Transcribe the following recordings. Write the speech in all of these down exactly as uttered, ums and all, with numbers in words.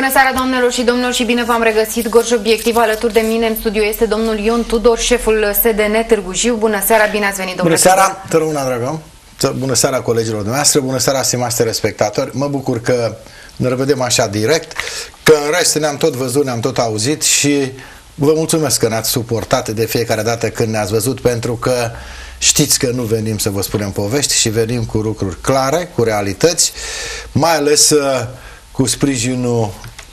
Bună seara, doamnelor și domnilor, și bine v-am regăsit. Gorj Obiectiv, alături de mine în studio este domnul Ion Tudor, șeful S D N Târgu Jiu. Bună seara, bine ați venit, domnule. Bună seara, te rog, dragă. Bună seara colegilor dumneavoastră, bună seara, stimați telespectatori. Mă bucur că ne revedem așa direct, că în rest ne-am tot văzut, ne-am tot auzit și vă mulțumesc că ne-ați suportat de fiecare dată când ne-ați văzut, pentru că știți că nu venim să vă spunem povești și venim cu lucruri clare, cu realități, mai ales cu sprijinul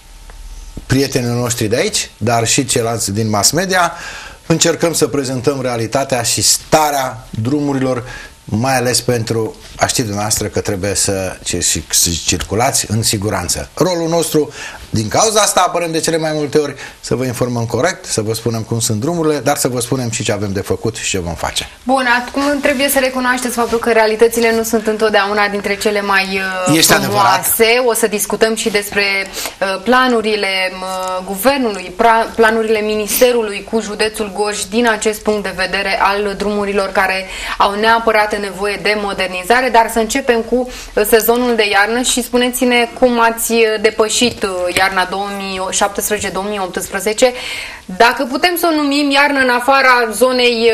prietenilor noștri de aici, dar și ceilalți din mass media. Încercăm să prezentăm realitatea și starea drumurilor, mai ales pentru a ști dumneavoastră că trebuie să, să circulați în siguranță. Rolul nostru, din cauza asta apărăm de cele mai multe ori, să vă informăm corect, să vă spunem cum sunt drumurile, dar să vă spunem și ce avem de făcut și ce vom face. Bun, acum trebuie să recunoașteți faptul că realitățile nu sunt întotdeauna dintre cele mai uh, este frumoase. Adevărat. O să discutăm și despre uh, planurile uh, guvernului, planurile ministerului cu județul Gorj din acest punct de vedere al drumurilor care au neapărat nevoie de modernizare, dar să începem cu sezonul de iarnă și spuneți-ne cum ați depășit iarna două mii șaptesprezece două mii optsprezece, dacă putem să o numim iarnă în afara zonei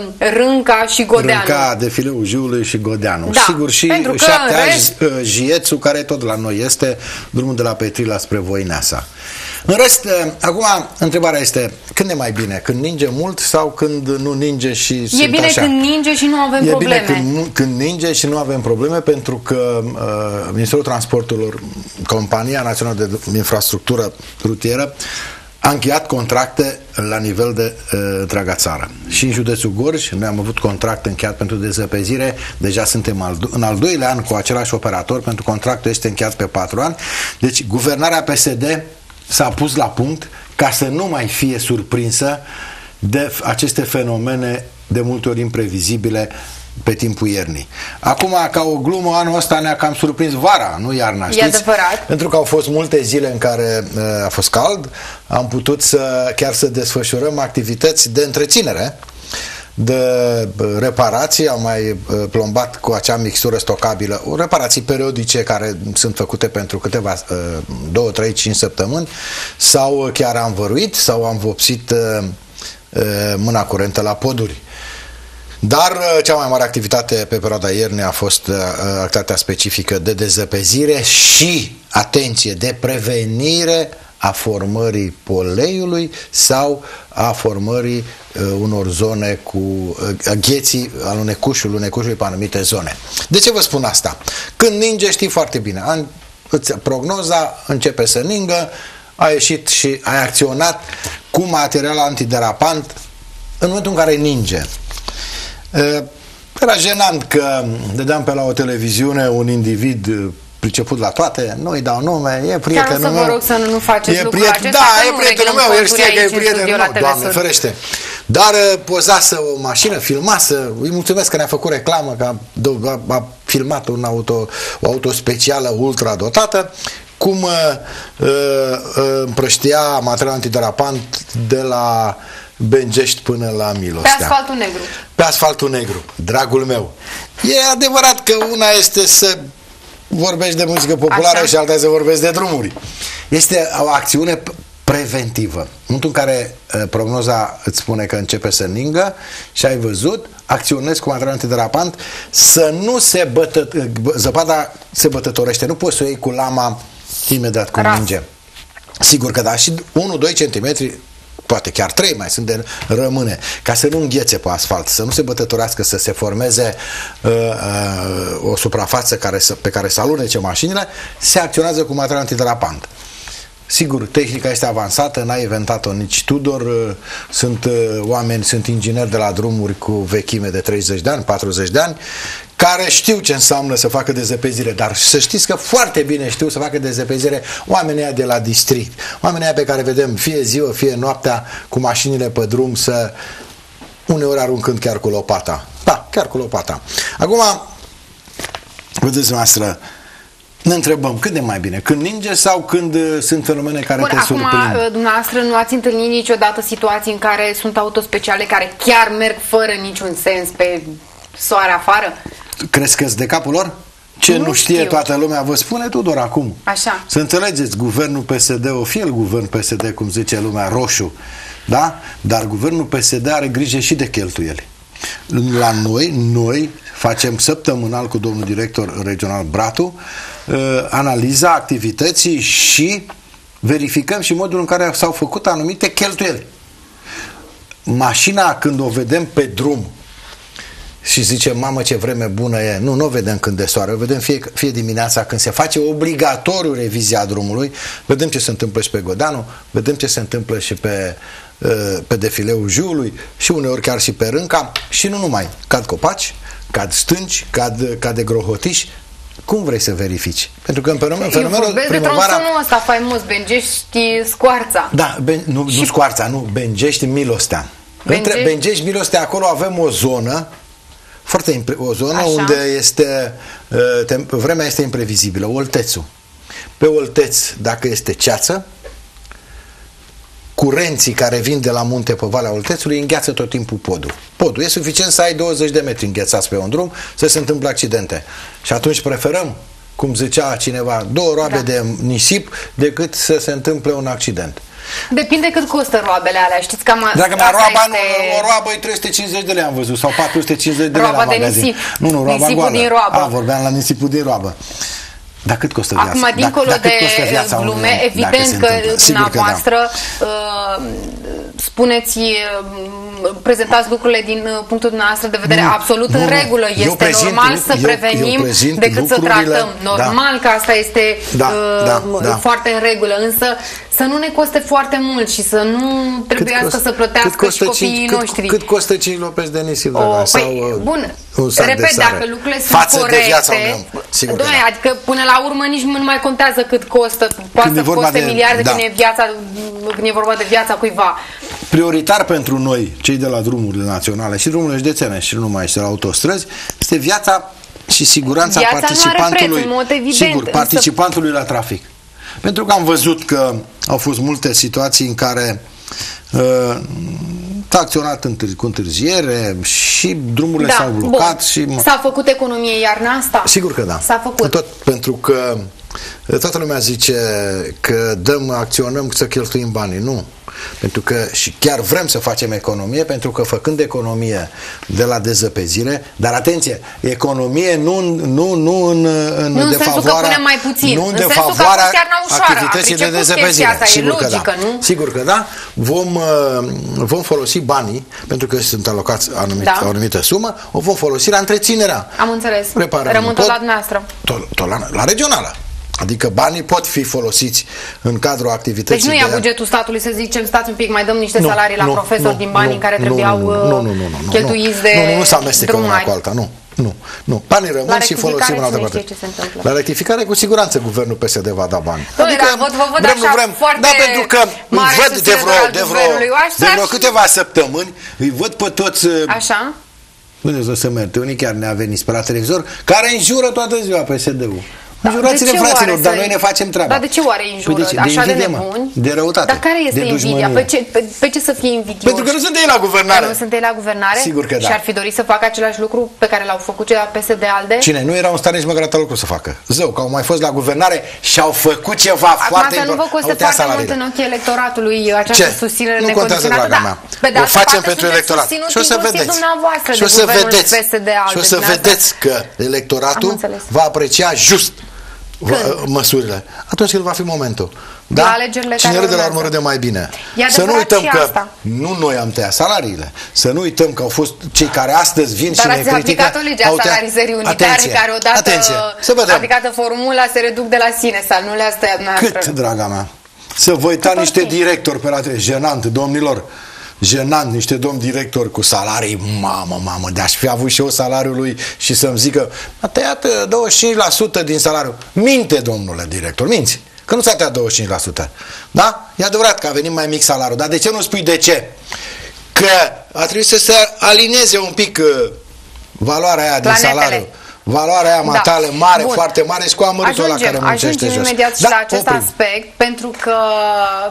Rânca și Godeanu. Rânca, defileul Jiului și Godeanu. Da, sigur, și șapte rest... ani Jiețul, care tot la noi este, drumul de la Petrila spre Voineasa. În rest, acum, întrebarea este, când e mai bine? Când ninge mult sau când nu ninge și e sunt bine așa? Când ninge și nu avem e probleme. E bine când, când ninge și nu avem probleme, pentru că uh, Ministerul Transporturilor, Compania Națională de Infrastructură Rutieră, a încheiat contracte la nivel de uh, întreaga țară. Și în județul Gorj noi am avut contract încheiat pentru dezăpezire, deja suntem al, în al doilea an cu același operator, pentru contractul este încheiat pe patru ani. Deci guvernarea P S D s-a pus la punct ca să nu mai fie surprinsă de aceste fenomene de multe ori imprevizibile pe timpul iernii. Acum, ca o glumă, anul ăsta ne-a cam surprins vara, nu iarna, știți? E adevărat. Pentru că au fost multe zile în care uh, a fost cald, am putut să chiar să desfășurăm activități de întreținere, de reparații, am mai plombat cu acea mixtură stocabilă, reparații periodice care sunt făcute pentru câteva, două, trei, cinci săptămâni, sau chiar am văruit sau am vopsit mâna curentă la poduri. Dar cea mai mare activitate pe perioada iernii a fost activitatea specifică de dezăpezire și, atenție, de prevenire a formării poleiului sau a formării uh, unor zone cu uh, gheții al unecușului, unecușului pe anumite zone. De ce vă spun asta? Când ninge, știi foarte bine, An, îți, prognoza începe să ningă, ai ieșit și ai acționat cu material antiderapant în momentul în care ninge. Uh, era jenant că dădeam pe la o televiziune un individ priceput la toate, nu îi dau nume, e prietenul meu. Chiar să vă rog să nu, nu faceți lucrul prieten, acesta. Da, e prietenul meu, el știe că e prietenul meu, Doamne ferește. Dar pozase o mașină, filmasă, îi mulțumesc că ne-a făcut reclamă, că a, a, a filmat un auto, o auto specială ultra dotată, cum uh, uh, împrăștia material antiderapant de la Bengești până la Milostea. Pe asfaltul negru. Pe asfaltul negru, dragul meu. E adevărat că una este să vorbești de muzică populară, așa, și alta să vorbești de drumuri. Este o acțiune preventivă. În momentul în care uh, prognoza îți spune că începe să ningă și ai văzut, acționezi cu material antiderapant să nu se bătă, zăpada se bătătorește. Nu poți să o iei cu lama imediat cum ninge. Sigur că da, și unu doi centimetri, poate chiar trei mai sunt de rămâne, ca să nu înghețe pe asfalt, să nu se bătătorească, să se formeze uh, uh, o suprafață care să, pe care să alunece mașinile, se acționează cu material antiderapant. Sigur, tehnica este avansată, n-a inventat-o nici Tudor, sunt uh, oameni, sunt ingineri de la drumuri cu vechime de treizeci de ani, patruzeci de ani, care știu ce înseamnă să facă dezăpezire, dar să știți că foarte bine știu să facă dezăpezire oamenii aia de la district, oamenii aia pe care vedem fie ziua, fie noaptea cu mașinile pe drum, să uneori aruncând chiar cu lopata. Da, chiar cu lopata. Acum, vedeți noastră, ne întrebăm cât de mai bine, când ninge sau când uh, sunt fenomene care Bun, te acum, surprind? dumneavoastră nu ați întâlnit niciodată situații în care sunt autospeciale care chiar merg fără niciun sens pe soare afară? Crezi că-s de capul lor? Ce nu, nu știe știu. toată lumea, vă spune Tudor acum. Așa. Să înțelegeți, guvernul P S D, o fi el guvern P S D, cum zice lumea, roșu, da? Dar guvernul P S D are grijă și de cheltuieli. La noi, noi facem săptămânal cu domnul director regional Bratu uh, analiza activității și verificăm și modul în care s-au făcut anumite cheltuieli. Mașina, când o vedem pe drum și zicem, mamă, ce vreme bună e, nu, nu o vedem când de soare, o vedem fie, fie dimineața când se face obligatoriu revizia drumului, vedem ce se întâmplă și pe Godanu, vedem ce se întâmplă și pe, pe defileul Jiului și uneori chiar și pe Rânca și nu numai, cad copaci, cad stânci, cad, cade grohotiși. Cum vrei să verifici? Pentru că în fenomenul primăvara... primăvara... de tronsonul ăsta faimos, Bengești, Scoarța. Da, ben, nu, și... nu Scoarța, nu, Bengești, Milostean. Bengești... Între Bengești, Milostean, acolo avem o zonă foarte impre... o zonă Așa. unde este uh, vremea este imprevizibilă, Oltețul. Pe Olteț, dacă este ceață, curenții care vin de la munte pe Valea Oltețului îngheață tot timpul podul. Podul. E suficient să ai douăzeci de metri înghețați pe un drum să se întâmple accidente. Și atunci preferăm, cum zicea cineva, două roabe da. de nisip decât să se întâmple un accident. Depinde cât costă roabele alea, știți cam Dacă mai roaba, este... nu, o roabă e trei sute cincizeci de lei am văzut, sau patru sute cincizeci de lei roaba la magazin. Nisip. Nu, nu, roaba nisipul goală. din roabă. A, vorbeam la nisipul din roabă. Dar cât costă viața? Acum, dincolo da, de viața glume, unui, evident că dumneavoastră da. uh, spuneți, uh, prezentați lucrurile din uh, punctul dumneavoastră de vedere nu, absolut nu, în regulă. Este prezint, normal să eu, prevenim eu decât să tratăm. Normal da. că asta este da, uh, da, da. foarte în regulă, însă să nu ne coste foarte mult și să nu trebuiască să plătească și copiii cinci, noștri. Cât, cât costă cinci lopezi de nisip? O, păi, sau, bun, repet, dacă lucrurile sunt față corecte, de viața unui, sigur doamne, da. adică până la urmă nici nu mai contează cât costă, poate să coste de, miliarde da. când, e viața, când e vorba de viața cuiva. Prioritar pentru noi, cei de la drumurile naționale și drumurile județene și nu numai și la autostrăzi, este viața și siguranța viața participantului, preț, în mod evident, sigur, însă... participantului la trafic. Pentru că am văzut că au fost multe situații în care uh, s-a acționat întârzi, cu întârziere și drumurile da, s-au blocat. Și s-a făcut economie iarna asta? Sigur că da. S-a făcut. Tot pentru că toată lumea zice că dăm, acționăm să cheltuim banii. Nu. Pentru că și chiar vrem să facem economie, pentru că făcând economie de la dezăpezire, dar atenție, economie nu, nu, nu în, în nu defavoarea, în mai puțin, nu în, în defavoarea activității de dezăpezire. Asta, sigur, logică, că da. nu? Sigur că da. Vom, vom folosi banii, pentru că sunt alocați anumit, da. o anumită sumă, o vom folosi la întreținerea. Am înțeles. Rămân tot la dumneavoastră. Tot, tot la, la regională. Adică banii pot fi folosiți în cadrul activității. Deci nu ia de bugetul statului să zicem, stați un pic, mai dăm niște nu, salarii la nu, profesori nu, din banii nu, care nu, trebuiau nu, nu, nu, nu, nu, cheltuiți de Nu, nu, nu se amestecă una cu alta, nu. Nu, nu. Banii rămân și folosim în altă parte. La rectificare, cu siguranță, guvernul P S D va da bani. Doamne, adică, da, vă, vă văd vrem, așa vrem, foarte da, pentru că îi văd de vreo, de vreo, de vreo și... câteva săptămâni, îi văd pe toți... Așa? Dumnezeu să merge, unii chiar ne-a venit spre la televizor, care înjură toată ziua P S D-ul. Da, înjurați-ne, fraților, dar noi ne facem treaba. Dar de ce oare înjură? Păi de ce? Așa de, de invidie, nebuni? De răutate. Dar care este invidia? Pe ce, pe, pe ce să fie invidioși? Pentru că nu sunt ei la guvernare. Că nu sunt ei la guvernare? Sigur că da. Și ar fi dorit să facă același lucru pe care l-au făcut cei la P S D-ALDE? Cine? Nu erau în stare nici măcar atâta lucru să facă. Zău, că au mai fost la guvernare și au făcut ceva acum foarte important. Acum să nu vă coste foarte mult în ochii electoratului această susținere necondiționată. Da. O facem pentru electorat. Și o să vedeți. Și o să vedeți. Și o să vedeți că electoratul va aprecia just măsurile. Atunci când va fi momentul. Da? Cine râde la urmă de mai bine. Să nu uităm că asta. Nu noi am tăiat salariile. Să nu uităm că au fost cei care astăzi vin Dar și ne critică. Dar ați aplicat o lege a salarizării unitare care odată aplicată formula se reduc de la sine sau nu le-ați tăiat noastră. Cât, draga mea? Să vă uita niște directori pe la tre- jenant, domnilor. Jenant, niște domni directori cu salarii, mamă, mamă, de-aș fi avut și eu salariul lui și să-mi zică, a tăiat douăzeci și cinci la sută din salariu. Minte, domnule director, minți, că nu s-a tăiat douăzeci și cinci la sută. Da? E adevărat că a venit mai mic salariul, dar de ce nu spui de ce? Că a trebuit să se alineze un pic uh, valoarea aia din planetele. Salariu. Valoarea aia matale, da. mare, Bun. foarte mare și cu amărâtul ăla care muncește ajungem jos. imediat și da, la acest oprim. aspect, pentru că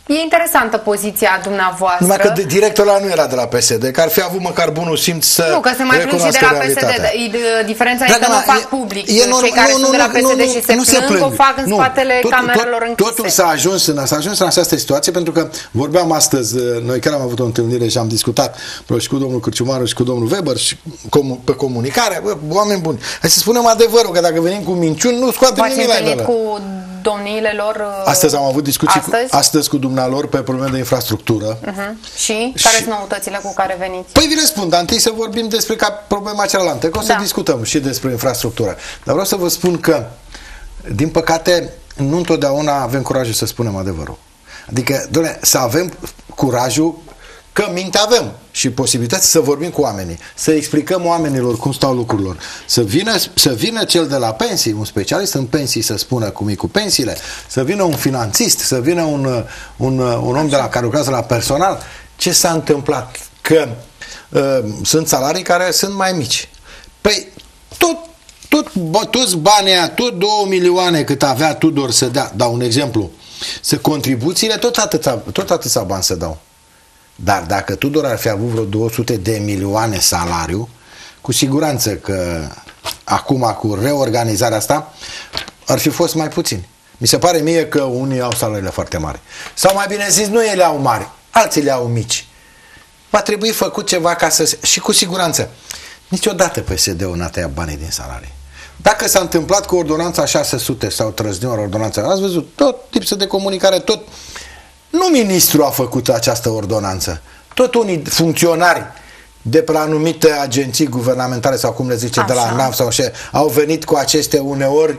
E interesantă poziția dumneavoastră. Numai că directorul ăla nu era de la P S D, că ar fi avut măcar bunul simț să Nu, că se mai plâng și de la P S D. Diferența e că nu fac public. Cei care sunt de la P S D și se plâng, o fac în spatele camerelor închise. Totul s-a ajuns în această situație pentru că vorbeam astăzi, noi chiar am avut o întâlnire și am discutat și cu domnul Cârciumaru și cu domnul Weber și pe comunicare. Oameni buni, hai să spunem adevărul, că dacă venim cu minciuni, nu scoatem nimic la ele. Cu domniile lor astăzi am avut discuții astăzi, cu, astăzi cu dumnealor pe probleme de infrastructură. Uh-huh. Și care sunt noutățile cu care veniți? Păi vi le spun, dar întâi să vorbim despre ca problema cealaltă, că o să da. discutăm și despre infrastructură. Dar vreau să vă spun că, din păcate, nu întotdeauna avem curajul să spunem adevărul. Adică, doamne, să avem curajul că minte avem și posibilități să vorbim cu oamenii, să explicăm oamenilor cum stau lucrurilor, să vină, să vină cel de la pensii, un specialist în pensii să spună cum e cu pensiile, să vină un finanțist, să vină un, un, un om de la care lucrează la personal, ce s-a întâmplat, că uh, sunt salarii care sunt mai mici. Păi, tot, tot, bă, toți banii, tot două milioane cât avea Tudor să dea, dau un exemplu, să contribuțiile, tot atâția, tot atâția bani să dau. Dar dacă Tudor ar fi avut vreo două sute de milioane salariu, cu siguranță că acum cu reorganizarea asta ar fi fost mai puțin. Mi se pare mie că unii au salariile foarte mari. Sau mai bine zis, nu ele au mari, alții le au mici. Va trebui făcut ceva ca să... Și cu siguranță, niciodată P S D-ul n-a tăiat banii din salarii. Dacă s-a întâmplat cu ordonanța șase sute sau trăznioară ordonanța, ați văzut, tot lipsă de comunicare, tot... Nu ministrul a făcut această ordonanță. Tot unii funcționari de pe la anumite agenții guvernamentale sau cum le zice, așa, de la N A V sau așa, au venit cu aceste uneori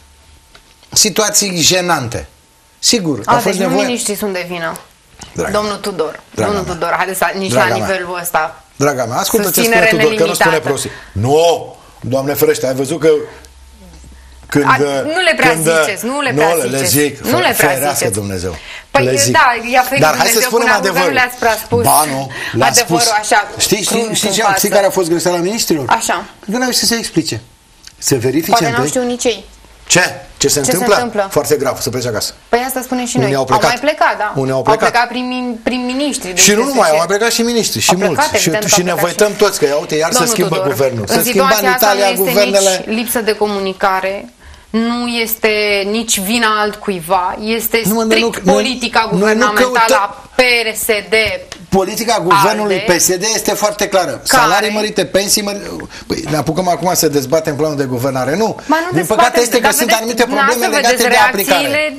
situații jenante. Sigur, a, a fost deci nevoie... nu miniștrii sunt de vină. Draga Domnul Tudor. Draga Domnul mea. Tudor, haideți să, nici Draga la mea. nivelul ăsta. Draga mea, ascultă ce spune Tudor, că nu spune prostii. Nu, Doamne ferește, ai văzut că când, A, nu le prea când, ziceți, nu le prea nu, ziceți. Le zic, nu le prea ziceți. Dumnezeu. Păi le zic. da, i-a făcut Dar hai Dumnezeu să spunem până adevărul. Nu le-ați prea spus. Ba nu, le-a spus. Așa, știi, știi, știi, știi, știi care a fost greșeala ministrilor? Așa. Nu n-au să se explice. Să verifice Poate întâi. n-au știu nici ei. Ce? Ce se, Ce întâmplă? se întâmplă? Foarte grav, să plece acasă. Păi asta spunem și Unii noi. au plecat. Au mai plecat, da. Unii au plecat. Au plecat prim, prim-ministri. Și nu numai, au mai plecat și miniștri, și mulți. Și, și ne văităm toți că, uite, iar se schimbă Tudor, guvernul. Se în schimba în Italia asta nu este guvernele. nici lipsă de comunicare, nu este nici vina altcuiva, este Nu, strict nu, nu, politica nu, guvernamentală nu căută... a P R S D. Politica guvernului Alde, P S D este foarte clară. Care? Salarii mărite, pensii mărite. Păi, ne apucăm acum să dezbatem planul de guvernare. Nu. nu Din păcate este că sunt anumite probleme legate de aplicare.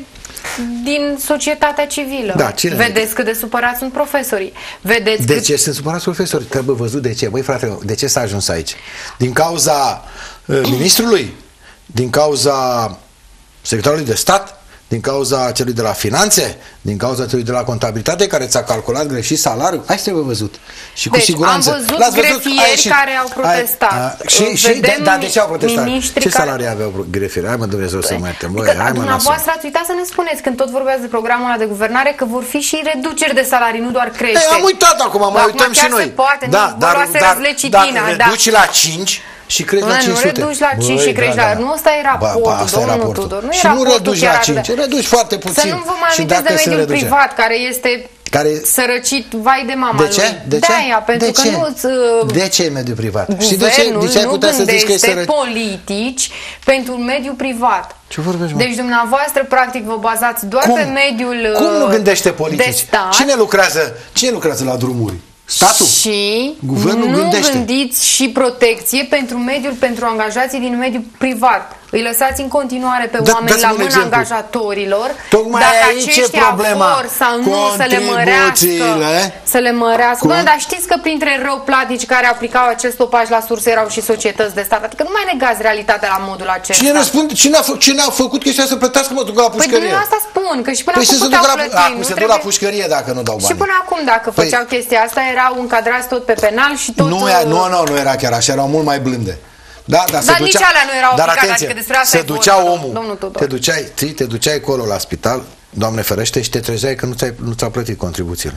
Din societatea civilă. Da, cine? Vedeți cât de supărați sunt profesorii. Vedeți de cât... ce sunt supărați profesorii? Trebuie văzut de ce. Băi, frate, de ce s-a ajuns aici? Din cauza uh, ministrului? Din cauza secretarului de stat? Din cauza celui de la finanțe? Din cauza celui de la contabilitate care ți-a calculat greșit salariul? Hai să trebuie văzut. Și cu deci, siguranță. am văzut grefieri care au protestat. Ai, a, și, și, de, da, de ce au protestat? Ce salarii care... aveau grefieri? Hai mă, Dumnezeu să mă iertăm. Adică, hai, dumneavoastră ați uitat să ne spuneți când tot vorbeați de programul ăla de guvernare că vor fi și reduceri de salarii, nu doar creșteri. Ei, am uitat acum, mai uităm și noi. Se poate, da, nu, dar, dar, dar reduci da. la cinci și crezi la cinci sute. Nu reduci la cinci și crești la... Nu, ăsta e raportul, ba, ba, domnul raportul. Tudor. Nu și nu reduci la cinci, reduci foarte puțin. Să nu vă mai amintiți de mediul privat, care este care... sărăcit, vai de mama de ce? lui. De ce? De-aia, pentru de că ce? nu-ți... De ce e mediul privat? Guvernul de ce, de ce ai putea să zici că e sărăcit? Politici pentru mediul privat. Ce vorbești, mă? Deci dumneavoastră, practic, vă bazați doar Cum? pe mediul Cum nu gândește politici? Cine lucrează, cine lucrează la drumuri? Statul? Și Guvernul nu gândește. gândiți și protecție pentru mediul, pentru angajații din mediul privat. Îi lăsați în continuare pe da, oameni la mâna exemplu. angajatorilor. Tocmai dacă aici aceștia e problema. vor sau nu să le mărească. Să le mărească. Bă, dar știți că printre răuplatici care aplicau acest topaj la surse erau și societăți de stat. Adică nu mai negați realitatea la modul acesta. Cine răspunde? Cine a, fă, cine a făcut chestia să plătească, mă duc la pușcărie? Păi asta spun, că și până păi acum se puteau duc plăti. La, acum se duc la pușcărie dacă nu dau bani. Și până acum dacă păi, făceau chestia asta erau încadrați tot pe penal și tot... Nu, nu, nu, nu era chiar așa, erau mult mai blânde. Da, dar, dar se nici ducea, alea nu erau dar aplicate, atenție, adică despre asta se ducea vorba, omul, domnul Tudor. te duceai, te duceai acolo la spital, Doamne ferește, și te trezeai că nu ți-au nu ți plătit contribuțiile.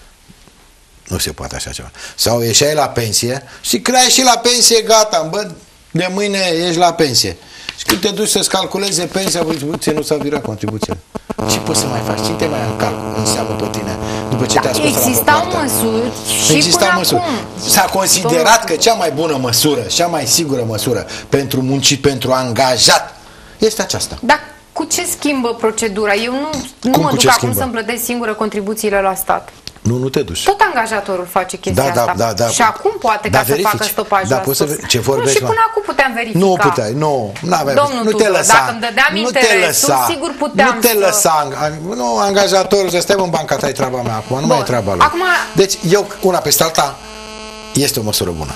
Nu se poate așa ceva. Sau ieșeai la pensie și creai și la pensie, gata, bă, de mâine ești la pensie. Și când te duci să-ți calculeze pensia, contribuție, nu s-a virat contribuția. Ce poți să mai faci? Cine te mai în calcul, înseamnă pe tine, după ce da, te-a scos existau la măsuri și existau până măsuri. acum. S-a considerat că cea mai bună măsură, cea mai sigură măsură pentru muncit, pentru angajat, este aceasta. Dar cu ce schimbă procedura? Eu nu, nu Cum, mă cu duc ce acum schimbă? să-mi plătesc singură contribuțiile la stat. Nu, nu te duci. Tot angajatorul face chestia Da, da, asta. da, da. Și acum poate Da, ca să verifici. facă stopajul Da, la poți să sus. ve- ce Nu, vorbești, și mă? până acum puteam verifica. Nu puteai, nu, n-aveai, Domnul nu te Tudor, lăsa. dacă îmi dădeam nu te interesul, lăsa, sigur puteam Nu te să- lăsa, nu, angajatorul, să stai în banca ta, e treaba mea acum, nu Bun. mai e treaba lui. Acum- Deci, eu, una peste alta, este o măsură bună.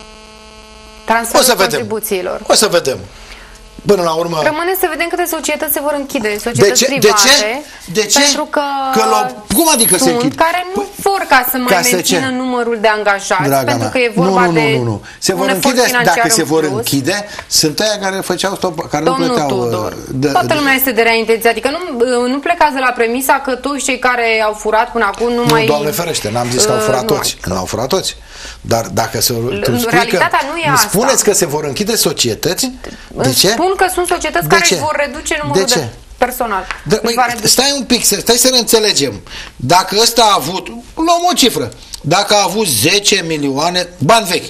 Transferul O să vedem. contribuțiilor. O să vedem. Până la urmă... Rămâne să vedem câte societăți se vor închide, De societăți ce? De private. ce? De ce? Pentru că, Că l-au- cum adică se sunt închid? care nu vor ca să mai Ca să mențină ce? numărul de angajați, Draga pentru mea, că e vorba nu, nu, de nu, nu, nu. Se vor un efort închide, financiar dacă se în vor plus. închide, sunt aia care făceau stop, care Domnul nu plăteau... Tudor, uh, de, toată de, lumea este de rea intenție, adică nu, nu plecați de la premisa că toți cei care au furat până acum nu, nu, mai... Doamne ferește, n-am zis că au furat Uh, toți, nu au furat toți. Dar dacă se, tu spui realitatea că, nu e îmi asta. spuneți că se vor închide societăți, de ce? Spun că sunt societăți De care ce? vor reduce numărul De de, ce? personal. Da, Își băi, va reduce. stai un pic, să- stai să ne înțelegem. Dacă ăsta a avut, luăm o cifră, dacă a avut zece milioane, bani vechi,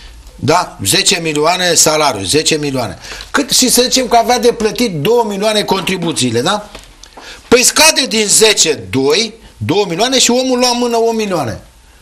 da? zece milioane salariu, zece milioane. Cât, și să zicem că avea de plătit două milioane contribuțiile, da? Păi scade din zece, doi, două milioane și omul lua în mână o milioane.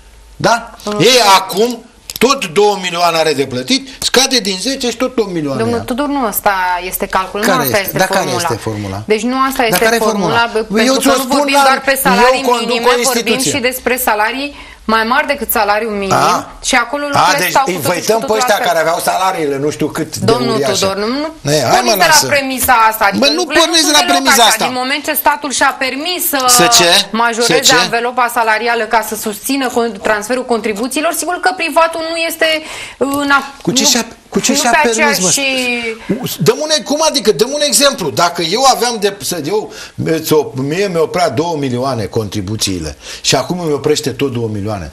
Da? Uh. Ei acum tot două milioane are de plătit, scade din zece și tot două milioane. Domnul ia. Tudor, nu asta este calculul, Care nu asta este? este Dar care formula. este formula? Deci nu asta Dar este care e formula, formula? pentru Eu că ți-o nu spun vorbim la- doar pe salarii eu conduc minime, o vorbim instituție. și despre salarii mai mari decât salariul minim. A? Și acolo A, lucrurile deci stau cu îi totul și văităm cu pe totul ăștia altfel. care aveau salariile, nu știu cât de Domnul uriașe. Tudor, nu, nu Ne, hai, mă, porniți de la lasă. premisa asta. Adică Bă, nu lucrurile porniți de sunt la deloc premisa așa. asta. Din moment ce statul și-a permis să, Să ce? majoreze Să ce? anvelopa salarială ca să susțină con- transferul contribuțiilor, sigur că privatul nu este în a, Cu ce nu, și-a, cu ce nu și-a pe permis, mă? aceeași... Dăm un, cum adică? Dăm un exemplu. Dacă eu aveam de... Să, eu, mie mi oprea două milioane contribuțiile și acum mi oprește tot două milioane.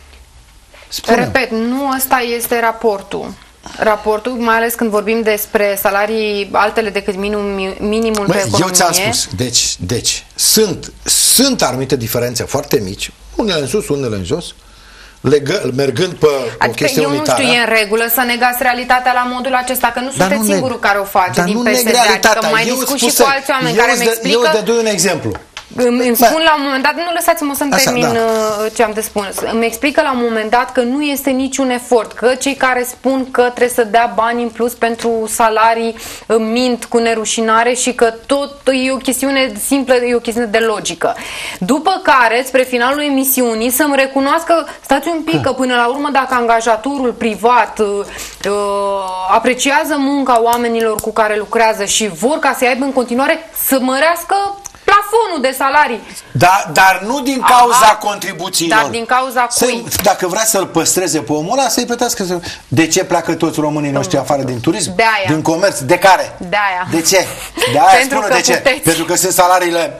Spune-mi. Repet, nu ăsta este raportul. Raportul, mai ales când vorbim despre salarii altele decât minim, minimul Bă, pe economie. eu ți-am spus, deci, deci sunt, sunt anumite diferențe foarte mici, unele în sus, unele în jos, legă, mergând pe Adică o chestie eu unitară. nu știu, e în regulă să negați realitatea la modul acesta, că nu Dar sunteți nu singurul neg- care o face dar din nu P S D, neg realitatea. adică mai Eu discut spun și să- cu alți oameni eu care îți îmi dă- explică... Eu îți dau un exemplu. Îmi, îmi Bă. spun la un moment dat, nu lăsați-mă să-mi Așa, termin da. uh, ce am de spus. Îmi explică la un moment dat că nu este niciun efort, că cei care spun că trebuie să dea bani în plus pentru salarii uh, mint cu nerușinare și că tot e o chestiune simplă, e o chestiune de logică. După care, spre finalul emisiunii, să-mi recunoască, stați un pic, că până la urmă dacă angajatorul privat uh, uh, apreciază munca oamenilor cu care lucrează și vor ca să aibă în continuare să mărească plafonul de salarii. Da, dar nu din cauza Aha, contribuțiilor. dar din cauza cui? Să, dacă vrea să-l păstreze pe omul ăla, să-i plătească. Să... De ce pleacă toți românii noștri afară din turism? De aia. Din comerț? De care? De aia. De ce? De aia Pentru spune că de ce. puteți. Pentru că sunt salariile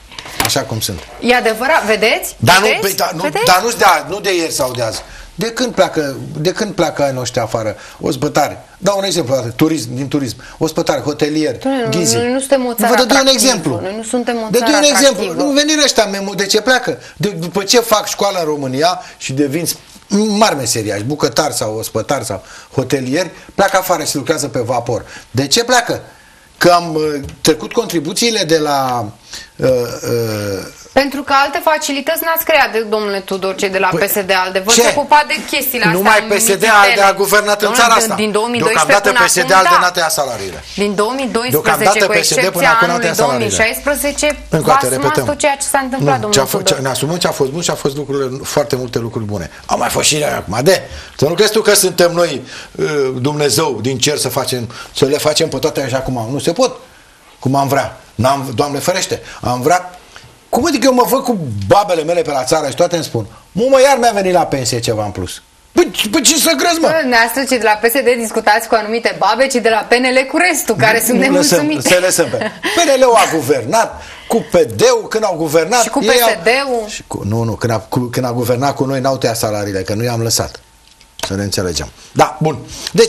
așa cum sunt. E adevărat, vedeți? Dar nu, Vedeți? păi, da, nu, Vedeți? dar nu de azi, nu de ieri sau de azi. De când pleacă, de când pleacă ai noștri afară? Ospătari. Dau un exemplu, turism, din turism. Ospătari, hotelieri, Nu, ghizi. noi nu suntem o țară Vă dă un atractivă. exemplu. Noi nu suntem o De țară un exemplu. atractivă. Nu veni ăștia, memo- de ce pleacă? De, după ce fac școală în România și devin mari meseriași, bucătari sau ospătari sau hotelieri, pleacă afară și lucrează pe vapor. De ce pleacă? Că am uh, trecut contribuțiile de la uh, uh, Pentru că alte facilități n-ați creat, de, domnule Tudor, cei de la Păi, P S D ALDE. Vă ce? ocupați de chestiile astea. numai P S D mititele. a guvernat în Domnule, țara asta. Din două mii doisprezece Deocamdată până P S D acum, ALDE da. n-a tăiat salariile. Din două mii Deocamdată doisprezece, cu P S D până excepția acum n-a anului tăiat două mii salariile. șaisprezece, Încă vă o dată, asumați repetăm. tot ceea ce s-a întâmplat, Nu, domnule ce a fost, ce, Tudor. ne asumăm ce a fost bun și a fost lucrurile, foarte multe lucruri bune. Au mai fost și ele acum. De, să nu crezi tu că suntem noi uh, Dumnezeu din cer să facem, să le facem pe toate așa cum am. Nu se pot. Cum am vrea. N-am, Doamne ferește, am vrea. Cum adică eu mă văd cu babele mele pe la țară și toate îmi spun, mă, iar mi-a venit la pensie ceva în plus. Păi, păi ce să crezi, mă? Dumneavoastră, cei de la P S D discutați cu anumite babe, ci de la P N L cu restul, care sunt Nu lăsăm, nemulțumite. să lăsăm pe. P N L-ul a guvernat, cu P D-ul, când au guvernat... Și cu ei au- P S D-ul. Și cu, nu, nu, când a, cu, când a guvernat cu noi n-au tăiat salariile, că nu i-am lăsat. Să ne înțelegem. Da, bun. Deci, cu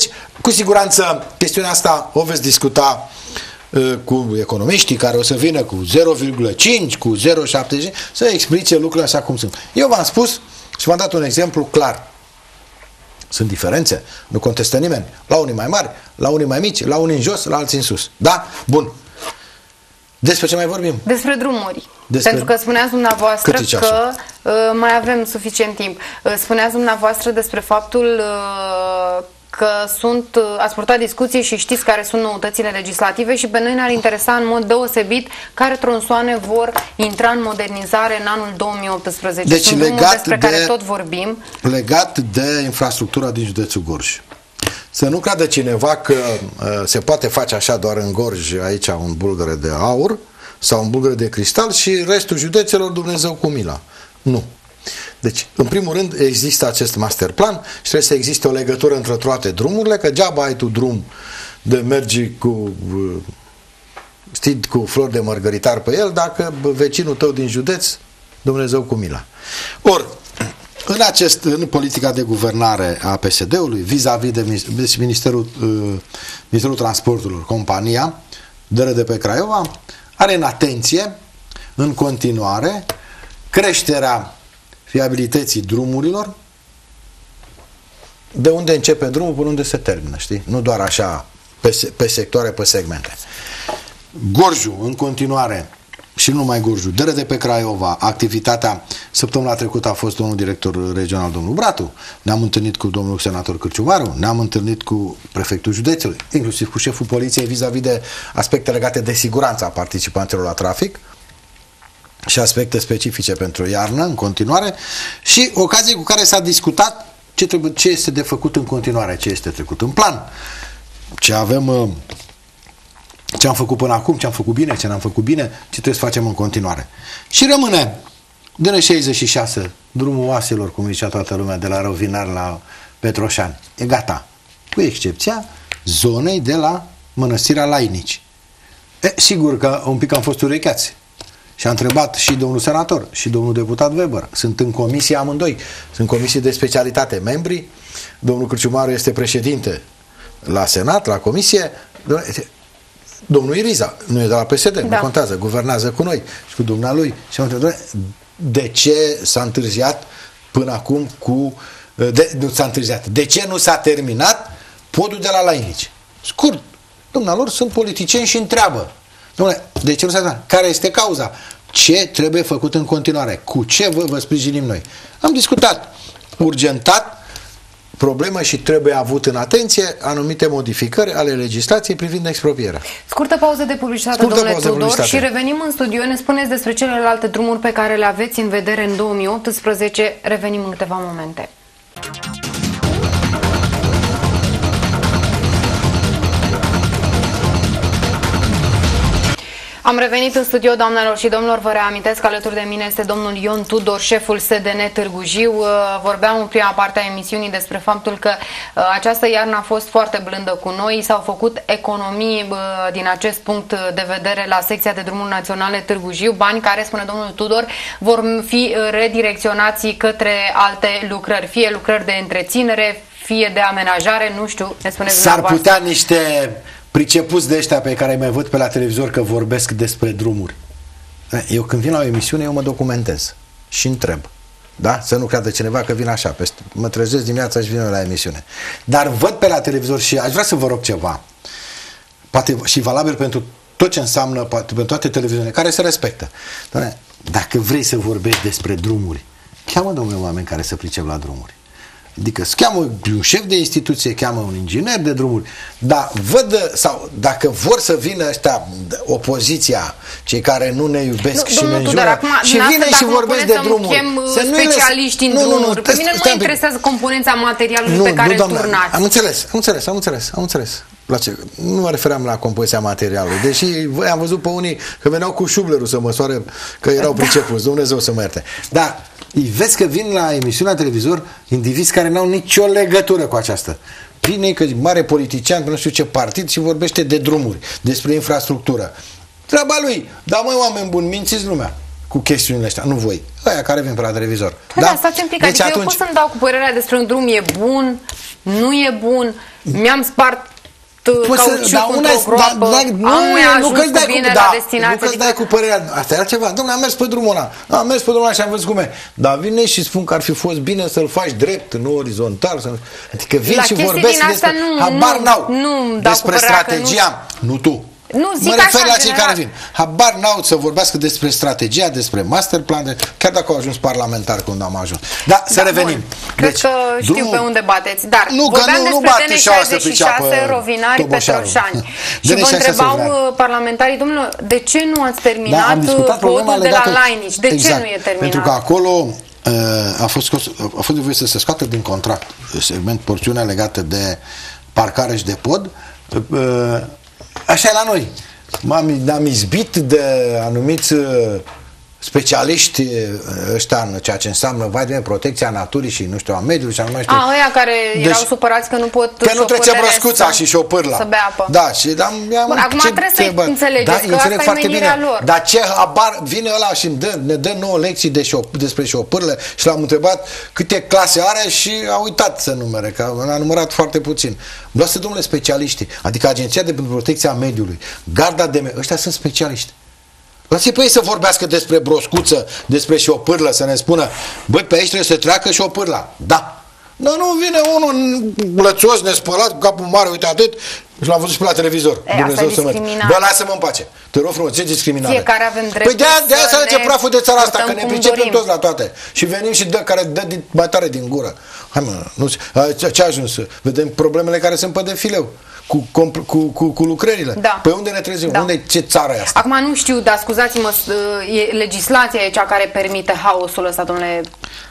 cu siguranță chestiunea asta o veți discuta uh, cu economiștii care o să vină cu zero virgulă cinci, cu zero virgulă șaptezeci, să explice lucrurile așa cum sunt. Eu v-am spus și v-am dat un exemplu clar. Sunt diferențe, nu contestă nimeni. La unii mai mari, la unii mai mici, la unii în jos, la alții în sus. Da? Bun. Despre ce mai vorbim? Despre drumuri. Despre... Pentru că spuneați dumneavoastră că uh, mai avem suficient timp. Uh, spuneați dumneavoastră despre faptul uh, că sunt, uh, ați purtat discuții și știți care sunt noutățile legislative și pe noi ne-ar interesa în mod deosebit care tronsoane vor intra în modernizare în anul două mii optsprezece. Deci sunt legat despre de, care tot vorbim. Legat de infrastructura din județul Gorj. Să nu creadă cineva că uh, se poate face așa doar în Gorj, aici un bulgăre de aur sau un bulgăre de cristal și restul județelor Dumnezeu cu mila. Nu. Deci, în primul rând, există acest master plan și trebuie să existe o legătură între toate drumurile, că geaba ai tu drum de mergi cu uh, știi, cu flori de mărgăritar pe el, dacă vecinul tău din județ, Dumnezeu cu mila. Ori, În, acest, în politica de guvernare a P S D-ului, vis-a-vis de Ministerul, uh, Ministerul Transporturilor, compania D R D P Craiova, are în atenție, în continuare, creșterea fiabilității drumurilor, de unde începe drumul până unde se termină, știi? Nu doar așa, pe, pe sectoare, pe segmente. Gorjul, în continuare, și nu numai Gorjul, D R D P Craiova, activitatea, săptămâna trecută a fost domnul director regional, domnul Bratu, ne-am întâlnit cu domnul senator Cârciumaru, ne-am întâlnit cu prefectul județului, inclusiv cu șeful poliției vis-a-vis de aspecte legate de siguranța participanților la trafic și aspecte specifice pentru iarnă, în continuare, și ocazie cu care s-a discutat ce, trebuie, ce este de făcut în continuare, ce este trecut în plan, ce avem... ce am făcut până acum, ce am făcut bine, ce n-am făcut bine, ce trebuie să facem în continuare. Și rămâne D N șaizeci și șase, drumul oaselor, cum zicea toată lumea, de la Rovinar la Petroșani. E gata. Cu excepția zonei de la Mănăstirea Lainici. E, sigur că un pic am fost urecheați. Și a întrebat și domnul senator și domnul deputat Weber. Sunt în comisie amândoi. Sunt comisii de specialitate. Membrii, domnul Cârciumaru este președinte la Senat, la comisie. Domnul Iriza, nu e de la P S D, da. Nu contează, guvernează cu noi și cu dumnealui. Și am întrebat, de ce s-a întârziat până acum cu... De, nu s-a întârziat. De ce nu s-a terminat podul de la Lainici? Scurt, dumnealor sunt politicieni și întreabă. Dom'le, de ce nu s-a terminat? Care este cauza? Ce trebuie făcut în continuare? Cu ce vă, vă sprijinim noi? Am discutat urgentat problemă și trebuie avut în atenție anumite modificări ale legislației privind expropierea. Scurtă pauză de publicitate, Scurtă domnule Tudor, publicitate. Și revenim în studio. Ne spuneți despre celelalte drumuri pe care le aveți în vedere în două mii optsprezece. Revenim în câteva momente. Am revenit în studio, doamnelor și domnilor. Vă reamintesc că alături de mine este domnul Ion Tudor, șeful S D N Târgu Jiu. Vorbeam în prima parte a emisiunii despre faptul că această iarnă a fost foarte blândă cu noi. S-au făcut economii din acest punct de vedere la secția de drumuri naționale Târgu Jiu, bani care, spune domnul Tudor, vor fi redirecționați către alte lucrări, fie lucrări de întreținere, fie de amenajare, nu știu, ne spuneți S-ar putea niște pricepuți de ăștia pe care îi mai văd pe la televizor că vorbesc despre drumuri. Eu când vin la o emisiune, eu mă documentez și întreb. Da? Să nu creadă cineva că vin așa. Peste, mă trezesc dimineața și vin la emisiune. Dar văd pe la televizor și aș vrea să vă rog ceva. Poate și valabil pentru tot ce înseamnă, poate pentru toate televiziunile care se respectă. Doamne, dacă vrei să vorbești despre drumuri, cheamă, domnule, oameni care să pricep la drumuri. Adică îți cheamă un șef de instituție, cheamă un inginer de drumuri, dar văd, sau dacă vor să vină ăștia, opoziția, cei care nu ne iubesc nu, și ne înjură, și vine și vorbesc de drumuri. Chem specialiști în drumuri. Nu, nu, pe mine nu mă interesează componența materialului nu, pe care nu, îl turnați. Am înțeles, am înțeles, am înțeles, am înțeles. La ce? Nu mă refeream la compoziția materialului. Deși voi am văzut pe unii că veneau cu șublerul să măsoare că erau pricepuți. Dumnezeu să mă ierte. Dar îi vezi că vin la emisiunea televizor indivizi care n-au nicio legătură cu aceasta. Vine că mare politician, nu știu ce partid și vorbește de drumuri, despre infrastructură. Treaba lui. Dar măi, oameni buni, mințiți lumea. cu chestiunile astea. Nu voi, ăia care vin pe la televizor. Da, da, stați implicat. Deci adică atunci... eu pot să-mi dau cu părerea despre un drum, e bun, nu e bun, mi-am spart cauciuc într-o groapă, da, da, nu, am ajuns nu cu bine cu, la da, destinație. Nu că-ți dai cu părerea, asta era ceva, dom'le, am mers pe drumul ăla, am mers pe drumul ăla și am văzut cum e. Dar vine și spun că ar fi fost bine să-l faci drept, nu orizontal. Să... Adică vin la și vorbesc despre, nu, habar nu, n-au, nu, despre strategia, nu, nu tu. Nu, zic mă refer așa, la cei general. care vin. Habar n-au să vorbească despre strategia, despre masterplan, chiar dacă au ajuns parlamentar când am ajuns. Da, să da, revenim. Bun. Cred deci, că știu drumul... pe unde bateți. Dar nu, vorbeam nu, nu despre bate D N șaizeci și șase, rovinari, petroșani. Și vă întrebau parlamentarii, domnule, de ce nu ați terminat da, podul de la Lainici? De exact, ce nu e terminat? Pentru că acolo a fost, scos, a fost nevoie să se scoată din contract segment, porțiunea legată de parcare și de pod. Așa e la noi. M-am izbit de anumiți specialiști ăștia în ceea ce înseamnă, vai de protecția naturii și nu știu, a mediului și a nu mai știu. A, ăia care deci, erau supărați că nu pot că nu trece broscuța și șopârla. Să bea apă. Da, și am, am Bun, acum ce, trebuie ce, să înțelegeți da, că asta e menirea bine. Lor. Dar ce habar vine ăla și dă, ne dă nouă lecții de șop, despre șopârle și l-am întrebat câte clase are și a uitat să numere, că a numărat foarte puțin. Luați, domnule, specialiștii, adică Agenția de Protecție a Mediului, Garda de Mediu, ăștia sunt specialiști. Lăsați pe ei să vorbească despre broscuță, despre șopârlă, să ne spună, băi, pe aici trebuie să treacă șopârla. Da. Dar nu vine unul lățos, nespălat, cu capul mare, uite atât, și l-am văzut și pe la televizor. E, Dumnezeu să mă... Bă, lasă-mă în pace. Te rog frumos, ce discriminare. Fiecare avem dreptul. Păi de-aia de să alege praful de țara asta, că ne pricepem dorim. toți la toate. Și venim și dă care dă din, mai tare din gură. Hai mă, nu, ce a ajuns? Vedem problemele care sunt pe defileu. Cu, cu, cu, cu lucrările. Da. Pe unde ne trezim? Da. Unde, ce țară e asta? Acum nu știu, dar scuzați-mă, e, legislația e cea care permite haosul ăsta, domnule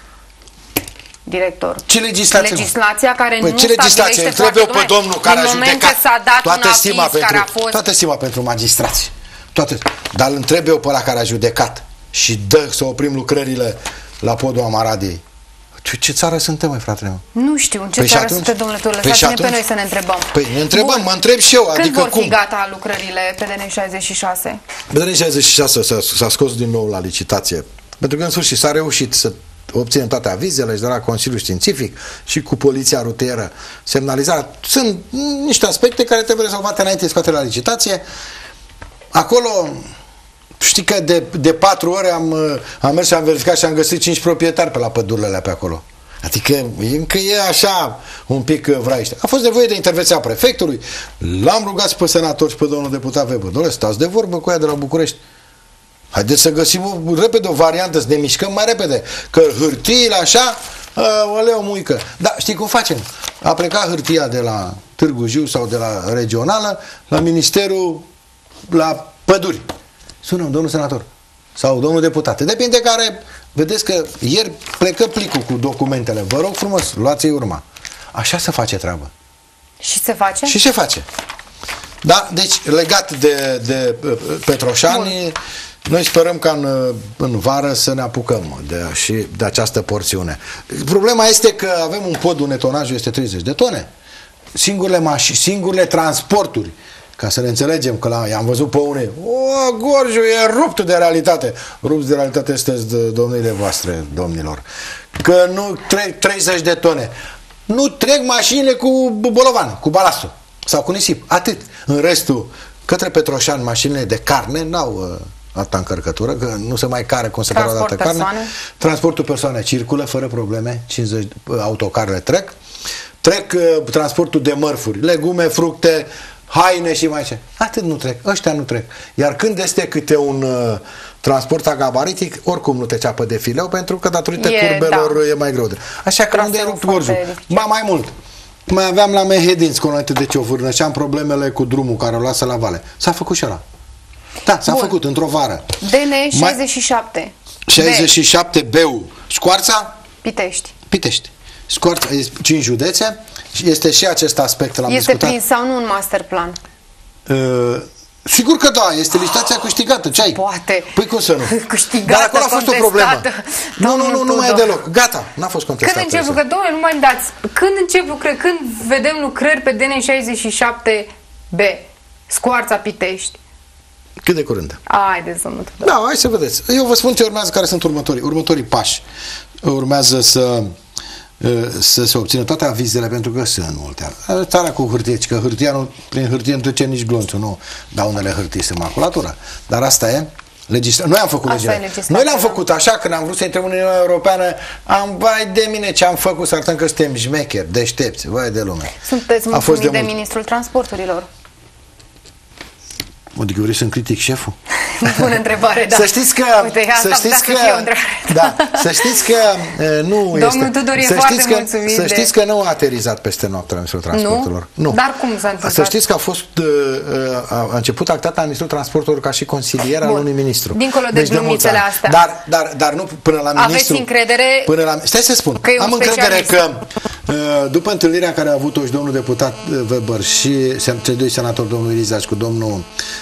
director. Ce legislație? Legislația care păi, nu ce legislație? stabilește Trebuie foarte, pe domnul care a judecat s-a dat toată un stima aviz pentru, care a fost... toată stima pentru magistrați. Toate. Dar îl întreb eu pe ăla care a judecat și dă să oprim lucrările la podul Amaradiei. Ce țară suntem, mai fratele meu? Nu știu în ce păi țară suntem, domnule, tu lăsați-ne păi pe noi să ne întrebăm. Păi ne întrebăm, Bun. mă întreb și eu. Când adică vor fi cum? gata lucrările pe D N șaizeci și șase? Pe D N șaizeci și șase s-a scos din nou la licitație. Pentru că în sfârșit s-a reușit să obținem toate avizele și de la Consiliul Științific și cu Poliția Rutieră semnalizarea. Sunt niște aspecte care trebuie rezolvate înainte de scoatere la licitație. Acolo... Știi că de, de patru ore am, am mers și am verificat și am găsit cinci proprietari pe la pădurile pe acolo. Adică încă e așa un pic vraiște. A fost nevoie de intervenția prefectului. L-am rugat pe senator și pe domnul deputat Weber. Doamne, stați de vorbă cu ea de la București. Haideți să găsim o, repede o variantă, să ne mișcăm mai repede. Că hârtiile așa, o leu muică. Dar știi cum facem? A plecat hârtia de la Târgu Jiu sau de la regională la Ministerul la Păduri. Sunăm, domnul senator sau domnul deputat. Depinde care, vedeți că ieri plecă plicul cu documentele. Vă rog frumos, luați-i urma. Așa se face treabă. Și se face? Și se face. Da, deci legat de, de Petroșani, Bun. Noi sperăm ca în, în vară să ne apucăm de, și de această porțiune. Problema este că avem un pod unde tonajul este treizeci de tone. Singurele mașini, singurele transporturi, ca să ne înțelegem, că la, i-am văzut pe unei, o, Gorju, e rupt de realitate. Rupți de realitate sunteți domnile voastre, domnilor. Că nu trec treizeci de tone. Nu trec mașinile cu bolovan, cu balastul sau cu nisip. Atât. În restul, către Petroșani, mașinile de carne n-au uh, alta încărcătură, că nu se mai care cum se care o dată carne. Transportul persoane circulă fără probleme, cincizeci uh, autocarele trec. Trec uh, transportul de mărfuri, legume, fructe, haine și mai ce. Atât nu trec. Ăștia nu trec. Iar când este câte un uh, transport agabaritic, oricum nu te ceapă de fileu, pentru că datorită e, curbelor da. e mai greu. De... Așa că unde e rupt Gorjul? Ba mai mult. Mai aveam la Mehedinți, cu înainte de Ciofârnă, și am problemele cu drumul care o lasă la vale. S-a făcut și ăla. Da, s-a făcut într-o vară. D N șaizeci și șapte. șaizeci și șapte B-ul. Scoarța? Pitești. Pitești. Scoarța, cinci județe. Este și acest aspect, l-am discutat. Este prins sau nu un master plan? Uh, sigur că da, este licitația câștigată. Ce ai? Poate. Păi cum să nu? Câștigată, Dar acolo a fost o problemă. Nu, nu, nu, nu mai e deloc. Gata, n-a fost contestat. Când încep lucrări? Dom'le, nu mai dați. Când încep lucrări? Când vedem lucrări pe D N șaizeci și șapte B? Scoarța Pitești. Cât de curând. Haideți, domnul Tudor. Da, hai să vedeți. Eu vă spun ce urmează, care sunt următorii. Următorii pași. Urmează să să se obțină toate avizele, pentru că sunt multe. Starea cu hârtie, că hârtia nu, prin hârtie nu trece nici glonțul, nu. Dar unele hârtii sunt maculatură. Dar asta e legislație. Noi am făcut legislație. Noi le-am făcut așa, când am vrut să intrăm în Uniunea Europeană, am, vai de mine ce am făcut, să arătăm că suntem șmecheri, deștepți, vai de lume. Sunteți mulțumit de, de ministrul transporturilor? Adică vrei să-mi critic șeful? Bună întrebare, da. Să știți că... Uite, să știți că, da, să știți că nu Domnul este... Domnul Tudor e să foarte știți că, mulțumit Să de... știți că nu a aterizat peste noapte la Ministrul Transporturilor. Nu? Nu? Dar cum s-a întâmplat? Să știți că a fost... A început actat la Ministrul Transporturilor ca și consilier al unui ministru. Dincolo de deci glumițele astea. Dar, dar, dar nu până la ministru... Aveți încredere... Până la, stai să spun. Am încredere că după întâlnirea care a avut-o și domnul deputat Weber și cei doi senatori, domnul Irizaș cu domnul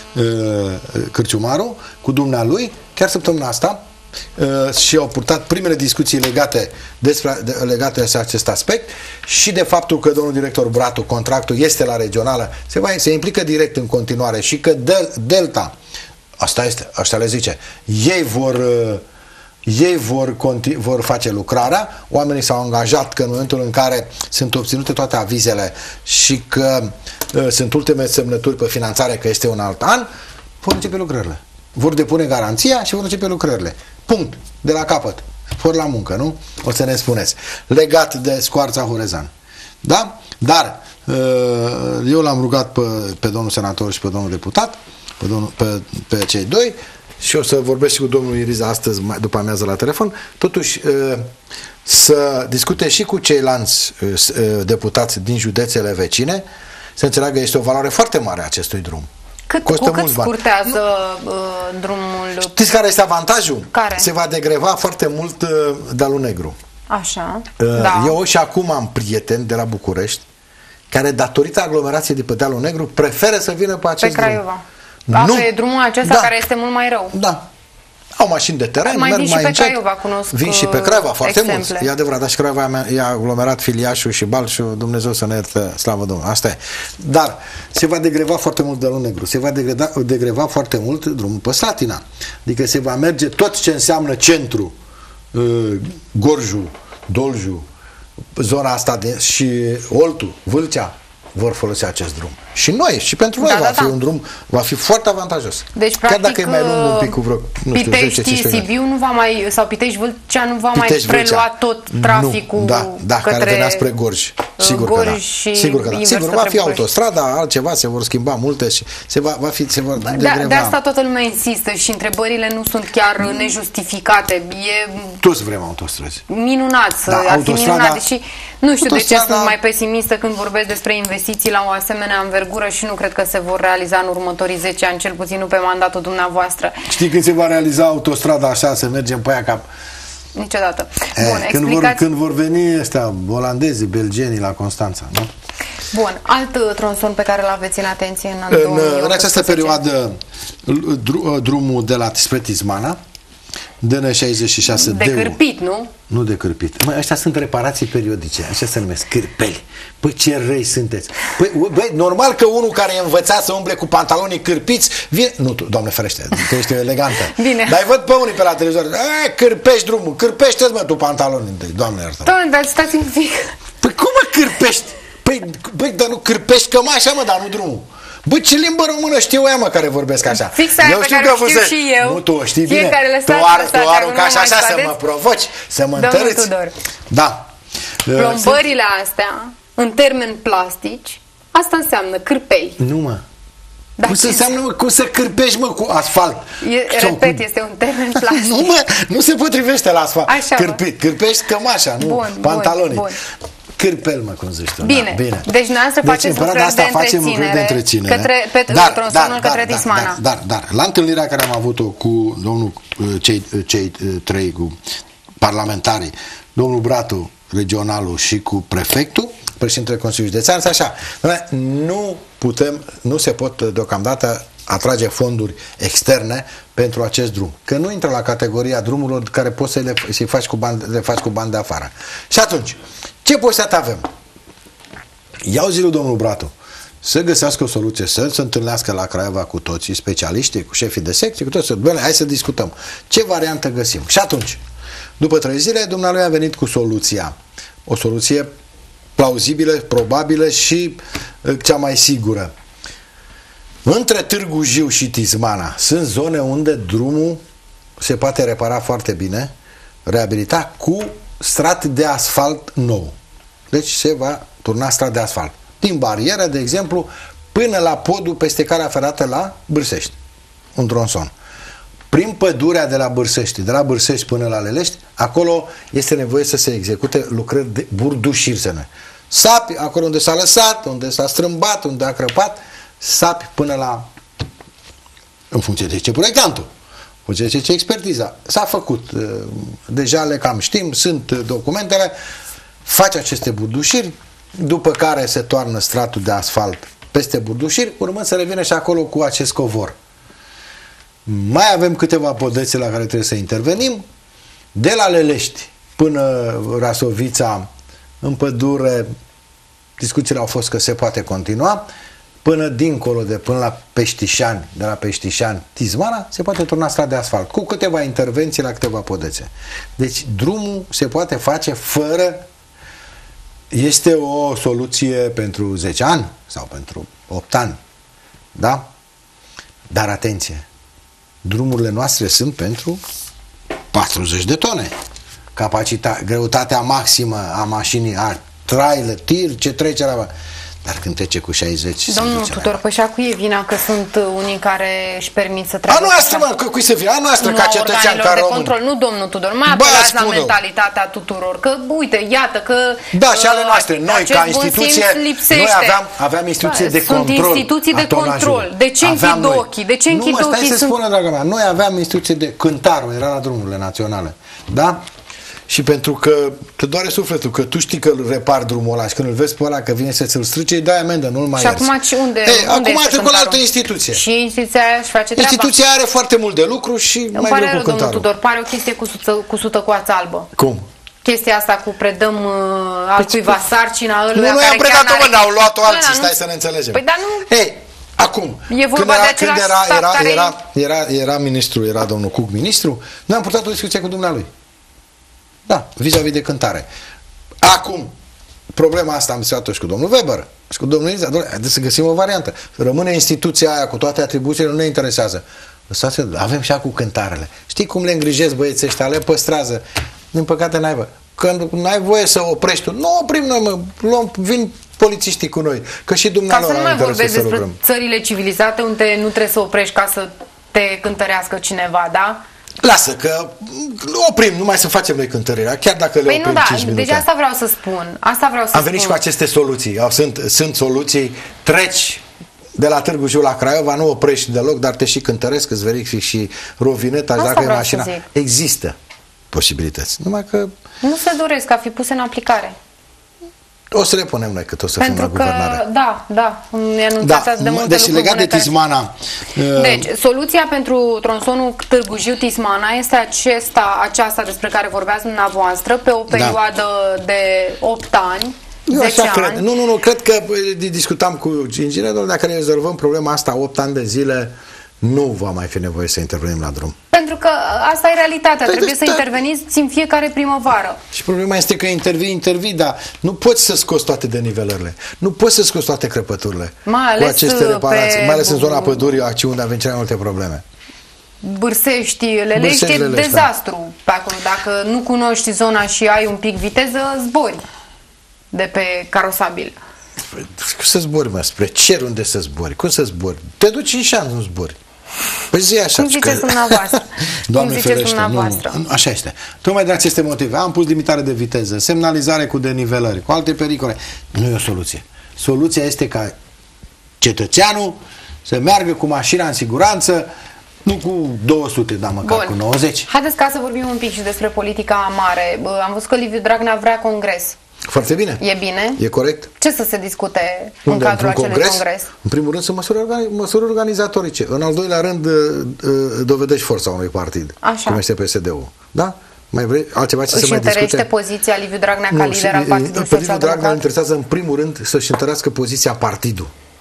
Cârciumaru, cu dumnealui, chiar săptămâna asta, uh, și au purtat primele discuții legate despre, de, legate de acest aspect și de faptul că domnul director Bratu, contractul este la regională, se, va, se implică direct în continuare și că Del, Delta, asta este, asta le zice, ei vor uh, ei vor, vor face lucrarea, oamenii s-au angajat că în momentul în care sunt obținute toate avizele și că uh, sunt ultime semnături pe finanțare, că este un alt an, vor începe lucrările. Vor depune garanția și vor începe lucrările. Punct. De la capăt. Vor la muncă, nu? O să ne spuneți. Legat de Scoarța Horezan. Da? Dar eu l-am rugat pe, pe domnul senator și pe domnul deputat, pe, domnul, pe, pe cei doi, și o să vorbesc și cu domnul Iriza astăzi, după amiază la telefon, totuși să discute și cu ceilalți deputați din județele vecine, să înțeleagă că este o valoare foarte mare a acestui drum. Cât, cu cât scurtează uh, drumul? Știți care este avantajul? Care? Se va degreva foarte mult uh, dealul negru. Așa, uh, da. Eu și acum am prieteni de la București care, datorită aglomerației de pe dealul negru, preferă să vină pe acest pe Craiova. drum. Nu. Pe drumul acesta, da, care este mult mai rău. Da. Au mașini de teren, mai merg vin mai și pe încet. Craiova, cunosc Vin și pe Craiova, foarte exemple. mulți. E adevărat, dar și Craiova e aglomerat Filiașul și Balșul, Dumnezeu să ne ierte, slavă Domnului. Asta e. Dar se va degreva foarte mult dealul negru, se va degreva, degreva foarte mult drumul pe Slatina. Adică se va merge tot ce înseamnă centru, uh, Gorju, Dolju, zona asta de, și Oltu, Vâlcea, vor folosi acest drum. Și noi, și pentru noi, da, va da, fi da. un drum, va fi foarte avantajos. Deci, chiar practic, dacă e mai lung un pic cu vreo, nu știu, Pitești, Sibiu nu va mai, sau Pitești, Vâlcea nu va Pitești, mai prelua Vâlcea. tot traficul, nu, da, da, către care venea spre Gorj. Sigur Gorj că da. Și Sigur că da. Sigur, va fi autostrada, altceva, se vor schimba multe și se va, va fi, se vor da, degreva. De asta toată lumea insistă și întrebările nu sunt chiar nejustificate. E toți vrem autostrăzi. Minunat să da, ar fi minunat, deși nu știu de ce sunt mai pesimistă când vorbesc despre investiții la o asemenea învergură și nu cred că se vor realiza în următorii zece ani, cel puțin nu pe mandatul dumneavoastră. Știi când se va realiza autostrada așa, să mergem pe aia ca... Niciodată. E, Bun, când, explicați... vor, când vor veni ăștia olandezii, belgenii la Constanța, nu? Bun, alt tronson pe care îl aveți în atenție în, în, în această perioadă drumul de la spre Tismana, D N șaizeci și șase de cârpit, nu? Nu de cârpit. Măi, ăștia sunt reparații periodice, așa se numesc, cârpeli. Păi ce răi sunteți. Păi, băi, normal că unul care e învățat să umble cu pantalonii cârpiți, vine... Nu, tu, Doamne ferește, că ești elegantă. Bine. Dar văd pe unii pe la televizor, a, cârpești drumul, cârpește-ți, mă, tu pantalonii. Doamne iertă. Doamne, dar stați un pic. Păi cum mă cârpești? Păi, băi, dar nu cârpești cămașa, mă, dar nu drumul. Bă, ce limbă română știu ea, mă, care vorbesc așa? Fix aia eu pe știu care că știu vă și eu. Nu, tu o știi bine. Tu, ar, tu aruncași așa să mă provoci, să mă întărâți. Tudor. Da. Plombările astea, în termeni plastici, asta înseamnă cârpeli. Nu, mă. Da, cum să înseamnă, mă, cum să cârpești, mă, cu asfalt? E, repet, cu... este un termen plastic. Nu, mă, nu se potrivește la asfalt. Așa, Cârpi, cârpești cămașa, nu bun, pantalonii. Bun, bun. Cârpel, mă, cum zici tu. Bine. Da, bine. Deci noastră deci, faceți un fel de întreținere, de întreținere către, pe dar, tronsonul dar, către dar, Tismana. Dar, dar, dar, la întâlnirea care am avut-o cu domnul, cei, cei trei, cu parlamentarii, domnul Bratu, regionalul și cu prefectul, președintele Consiliului Județean, așa, nu putem, nu se pot deocamdată atrage fonduri externe pentru acest drum. Că nu intră la categoria drumurilor care poți să le, să faci cu bani, le faci cu bani de afară. Și atunci, ce posibilitate avem? Iau zilul domnul Bratu să găsească o soluție, să se întâlnească la Craiova cu toții, specialiștii, cu șefii de secție, cu toți, să, bine, hai să discutăm. Ce variantă găsim? Și atunci, după trei zile, dumnealui a venit cu soluția. O soluție plauzibilă, probabilă și cea mai sigură. Între Târgu Jiu și Tismana sunt zone unde drumul se poate repara foarte bine, reabilita cu strat de asfalt nou. Deci se va turna strat de asfalt. Din barieră, de exemplu, până la podul peste calea ferată la Bârsești. Un tronson. Prin pădurea de la Bârsești, de la Bârsești până la Lelești, acolo este nevoie să se execute lucrări de burdușiri, să ne. Sapi, acolo unde s-a lăsat, unde s-a strâmbat, unde a crăpat, sapi până la, în funcție de ce proiectantul, în funcție de ce expertiza. S-a făcut, deja le cam știm, sunt documentele, face aceste burdușiri, după care se toarnă stratul de asfalt peste burdușiri, urmând să revină și acolo cu acest covor. Mai avem câteva podețe la care trebuie să intervenim. De la Lelești până Rasovița, în pădure, discuțiile au fost că se poate continua, până dincolo, de până la Peștișani, de la Peștișani, Tismana, se poate turna strat de asfalt, cu câteva intervenții la câteva podețe. Deci drumul se poate face fără. Este o soluție pentru zece ani sau pentru opt ani, da? Dar atenție, drumurile noastre sunt pentru patruzeci de tone. Capacitatea, greutatea maximă a mașinii, a trailer, tir, ce trece la... Dar când trece cu șaizeci... Domnul Tudor, păi și a cui e vina că sunt unii care își permit să treacă? A noastră, mă, că cui să fie? A noastră, ca cetățean, ca român. Control, nu domnul Tudor, mai apelați la mentalitatea tuturor, că uite, iată că... Da, și ale noastre, noi ca instituție, noi aveam, aveam instituție de control. Sunt instituții de control. De ce închid ochii? De ce închid ochii? Nu, mă, stai să spună, dragă mea, noi aveam instituție de cântarul, era la drumurile naționale, da? Și pentru că te doare sufletul, că tu știi că îl repari drumul ăla și când îl vezi pe ăla că vine să ți-l strice, îi dai amendă, nu-l mai ierți. Și acum ce, unde, Ei, unde acum a trecut la altă cântarul? instituție. Și instituția aia își face treaba. Instituția are foarte mult de lucru și Îmi mai pare greu rău, cu cântarul. domnul Tudor, pare o chestie cu sută, cu sută coață albă. Cum? Chestia asta cu predăm uh, altcuiva sarcina ăluia nu, noi am predat-o, mă, n-au luat-o alții, stai să ne înțelegem. Păi, dar nu... Ei, acum, e vorba când era, de același când era, stat era, care... era, era, era ministru, era domnul Cuc ministru, noi am purtat o discuție cu dumnealui. Da, vis-a-vis de cântare. Acum, problema asta am discutat-o și cu domnul Weber și cu domnul Iza. Haideți să găsim o variantă. Rămâne instituția aia cu toate atribuțiile, nu ne interesează. Lăsați, avem și cu cântarele. Știi cum le îngrijesc băieții ăștia, le păstrează. Din păcate n-ai voie. Când n-ai voie să oprești tu, nu oprim noi, mă, luăm, vin polițiștii cu noi. Că și dumnealor ca să nu mai vorbesc să despre lucrăm. țările civilizate unde nu trebuie să oprești ca să te cântărească cineva, da? Lasă, că nu oprim, numai să facem noi cântărirea, chiar dacă le păi oprim nu, da, cinci minute. deci asta vreau să spun. Asta vreau să Am venit spun. și cu aceste soluții. Sunt, sunt soluții, treci de la Târgu Jiu la Craiova, nu oprești deloc, dar te și cântăresc, îți verific și rovineta, Asta dacă e vreau mașina. să zic. Există posibilități. Numai că nu se doresc a fi puse în aplicare. o să le punem noi cât o să Pentru fim la că, guvernare. da, da, mi-a anunțat Da, de multe deci lucruri legat de bune care- Tismana, uh, Deci, soluția pentru tronsonul Târgu Jiu-Tismana este acesta, aceasta despre care vorbeați dumneavoastră, pe o perioadă de opt ani, eu zece așa cred. ani. Nu, nu, nu, cred că bă, discutam cu inginerul, dacă rezolvăm problema asta opt ani de zile, nu va mai fi nevoie să intervenim la drum. Pentru că asta e realitatea, Păi, trebuie deci, să da. interveniți în fiecare primăvară. Și problema este că intervii, intervii, dar nu poți să scoți toate denivelările. Nu poți să scoți toate crăpăturile Mai cu ales aceste reparații, pe- mai ales în zona pădurii, aici unde avem cele mai multe probleme. Bârsești, Lelești, Bârsești, e Lelești, dezastru pe acolo. Dacă nu cunoști zona și ai un pic viteză, zbori de pe carosabil. Cum să zbori, mă? Spre cer unde să zbori? Cum să zbori? Te duci în șanț, nu zbori. Păi zi așa. Cum ziceți dumneavoastră? Doamne Cum ziceți ferește, dumneavoastră? Nu, nu, așa este. Tocmai de aceste motive. Am pus limitare de viteză, semnalizare cu denivelări, cu alte pericole. Nu e o soluție. Soluția este ca cetățeanul să meargă cu mașina în siguranță, nu cu două sute, dar măcar Bun. cu nouăzeci. Haideți ca să vorbim un pic și despre politica mare. Bă, am văzut că Liviu Dragnea vrea congres. Foarte bine. E bine? E corect. Ce să se discute Unde? în cadrul Într-un acelui congres? În primul rând sunt măsuri, organi măsuri organizatorice. În al doilea rând, uh, uh, dovedești forța unui partid. Așa. Cum este P S D-ul. Da? Mai vrei altceva ce Își să mai discute? întărește poziția Liviu Dragnea ca Nu, lider și- al Pe Partidului Liviu Dragnea îl Social-Democrat? interesează în primul rând să-și întărească poziția partidul.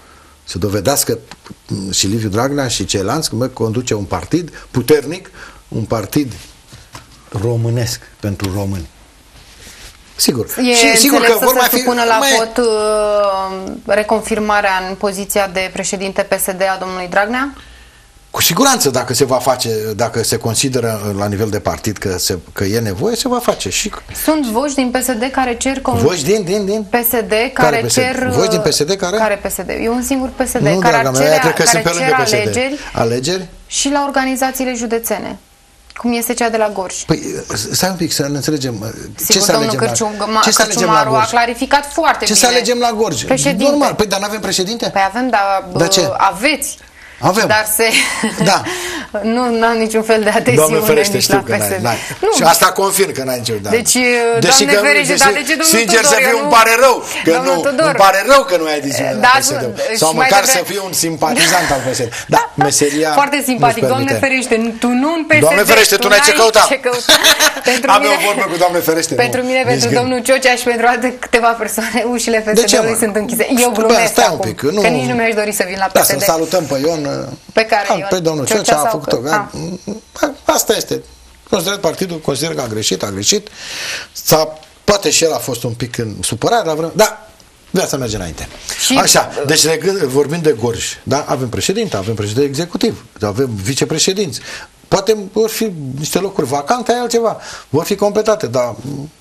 să dovedească și Liviu Dragnea și ceilalți că conduce un partid puternic, un partid românesc pentru români. Sigur. E și sigur că vor să mai se fi supună la mai... vot uh, reconfirmarea în poziția de președinte P S D a domnului Dragnea? Cu siguranță, dacă se va face, dacă se consideră la nivel de partid că, se, că e nevoie, se va face. Și... Sunt voci din P S D care cer... Voci din, din, din? P S D care, care P S D? cer... Voci din P S D care? Care P S D? E un singur P S D nu, care, draga cere, mea, cred că care sunt pe cer lângă P S D. alegeri, Alegeri și la organizațiile județene. Cum este cea de la Gorj. Păi, stai un pic să ne înțelegem. Sigur, ce să domnul alegem Cârcium, la, ce să alegem la Gorj? a clarificat foarte ce bine. Ce să alegem la Gorj? Președinte. Normal. Păi, dar nu avem președinte? Păi avem, dar da ce? aveți. Avem. Dar se... Da. nu am niciun fel de adesiune. Doamne ferește, nici știu la că n-ai, n-ai. Nu. Și asta confirm că n-ai niciun. Deci, deși Doamne ferește, dar de ce domnul sincer Tudor? să fiu, nu... îmi pare rău. Că domnul nu, Tudor. îmi pare rău că nu ai adesiune da, la P S D. Sau măcar măcar de... să fiu un simpatizant al P S D. Da, meseria foarte simpatic. Doamne ferește, tu nu în P S D. Doamne ferește, tu n-ai ce căuta. Am eu o vorbă cu Doamne ferește. Pentru mine, pentru domnul Ciocea și pentru alte câteva persoane, ușile P S D-ului sunt închise. Eu glumesc acum, că nici nu mi-aș dori să vin la P S D. Da, să salutăm pe Ion. Pe care A, pe domnul Ciocea a făcut-o. Că... Asta este. Consider partidul, consider că a greșit, a greșit. S-a, poate și el a fost un pic în supărare la vreme, dar viața merge înainte. Și... Așa, deci vorbim de Gorj, da? Avem președinte, avem președinte executiv, avem vicepreședinți. Poate vor fi niște locuri vacante, altceva. Vor fi completate, dar,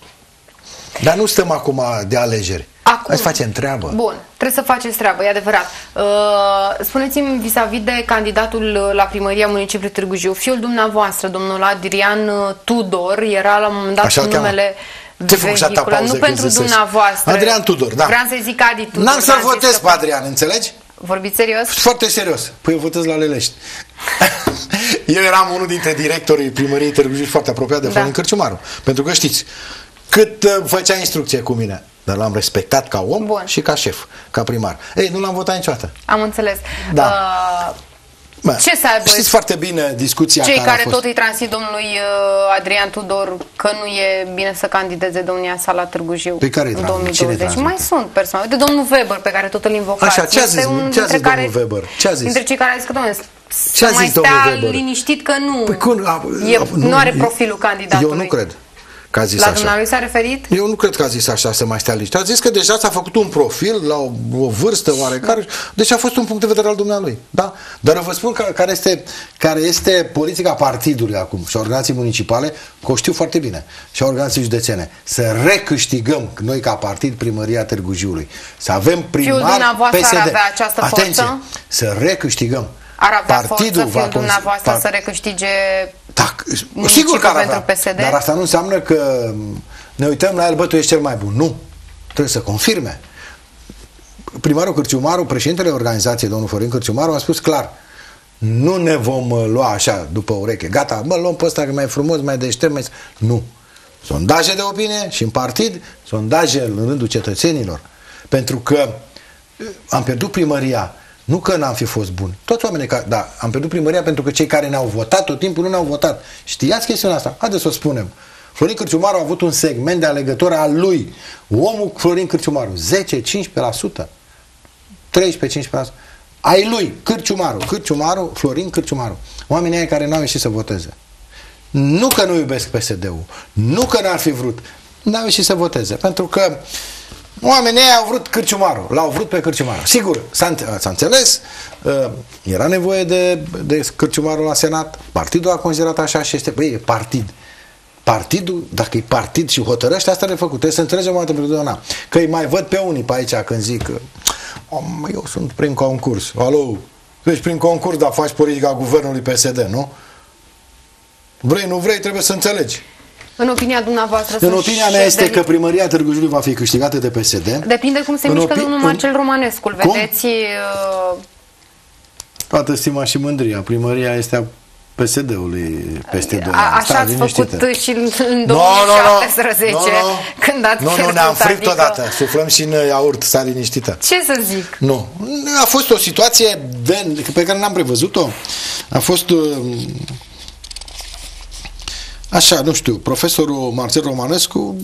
dar nu stăm acum de alegeri. Acum, hai să facem treabă. Bun, trebuie să faceți treabă, e adevărat. Uh, spuneți-mi vis-a-vis de candidatul la primăria municipiului Târgu Jiu, fiul dumneavoastră, domnul Adrian Tudor, era la un moment dat cu numele vehiculat, nu pentru dumneavoastră. Adrian Tudor, da. Vreau să zic Adi Tudor. N-am să-l votez pe Adrian, înțelegi? Vorbiți serios? Foarte serios. Păi eu votez la Lelești. Eu eram unul dintre directorii primăriei Târgu Jiu, foarte apropiat de Florin da. Cârciumaru. Pentru că știți, cât uh, făcea instrucție cu mine, dar l-am respectat ca om Bun. și ca șef, ca primar. Ei, nu l-am votat niciodată. Am înțeles. Da. Uh, Bă, ce să aibă știți foarte bine discuția cei care, care a fost... tot îi transmit domnului uh, Adrian Tudor că nu e bine să candideze domnia sa la Târgu Jiu pe care în două mii douăzeci. Mai sunt persoane. De domnul Weber, pe care tot îl invocați. Așa, ce a zis, ce a zis care, domnul Weber? Ce a zis? Dintre cei care a zis că, domnule, ce a să mai zis stea Weber? liniștit că nu, păi cum, a, e, a, nu, nu are profilul candidatului. Eu nu cred. Că a zis la așa. dumnealui s-a referit? Eu nu cred că a zis așa să mai stea liniștit. A zis că deja s-a făcut un profil la o, o vârstă oarecare. Deci a fost un punct de vedere al dumnealui. Da? Dar eu vă spun că, care, este, care este politica partidului acum și a organizației municipale, că o știu foarte bine, și a organizației județene. Să recâștigăm noi ca partid primăria Târgu Jiului. Să avem primar P S D. Ar avea această Atenție, forță? Să recâștigăm. Ar avea Partidul forță fiul dumneavoastră par... să recâștige da, sigur că ar avea, P S D? dar asta nu înseamnă că ne uităm la el, bă, tu ești cel mai bun. Nu. Trebuie să confirme. Primarul Cârciumaru, președintele organizației, domnul Florin Cârciumaru, a spus clar, nu ne vom lua așa după ureche. Gata, bă, luăm pe ăsta că mai frumos, mai deștept, mai... Nu. Sondaje de opinie și în partid, sondaje în rândul cetățenilor. Pentru că am pierdut primăria. Nu că n-am fi fost buni. Toți oamenii care... Da, am pierdut primăria pentru că cei care ne-au votat tot timpul nu ne-au votat. Știați chestiunea asta? Haideți să o spunem. Florin Cârciumaru a avut un segment de alegători al lui. Omul Florin Cârciumaru. zece cincisprezece la sută. treisprezece cincisprezece la sută. Ai lui. Cârciumaru. Cârciumaru, Florin Cârciumaru. Oamenii aia care n-au ieșit să voteze. Nu că nu iubesc P S D-ul. Nu că n-ar fi vrut. N-au ieșit să voteze. Pentru că oamenii ăia au vrut Cârciumaru, l-au vrut pe Cârciumaru. Sigur, s-a înțeles, uh, era nevoie de, de Cârciumaru la Senat, partidul a considerat așa și este, băi, e partid. Partidul, dacă e partid și hotărăște, asta le făcut. Trebuie să înțelegem o dată pentru totdeauna. Că îi mai văd pe unii pe aici când zic că eu sunt prin concurs. Alo, deci prin concurs, dar faci politica guvernului P S D, nu? Vrei, nu vrei, trebuie să înțelegi. În opinia dumneavoastră... În opinia mea este că primăria Târgu Jiului va fi câștigată de P S D. Depinde cum se mișcă domnul Marcel Romanescu. Îl vedeți... Uh... Toată stima și mândria. Primăria este a P S D-ului peste doi ani. Așa ați făcut și în două mii șaptesprezece, no, no, no. când ați Nu, nu, ne-am fript adică... odată. Suflăm și în iaurt, stai liniștită. Ce să zic? Nu. A fost o situație de, pe care n-am prevăzut-o. A fost... Așa, nu știu, profesorul Marcel Romanescu,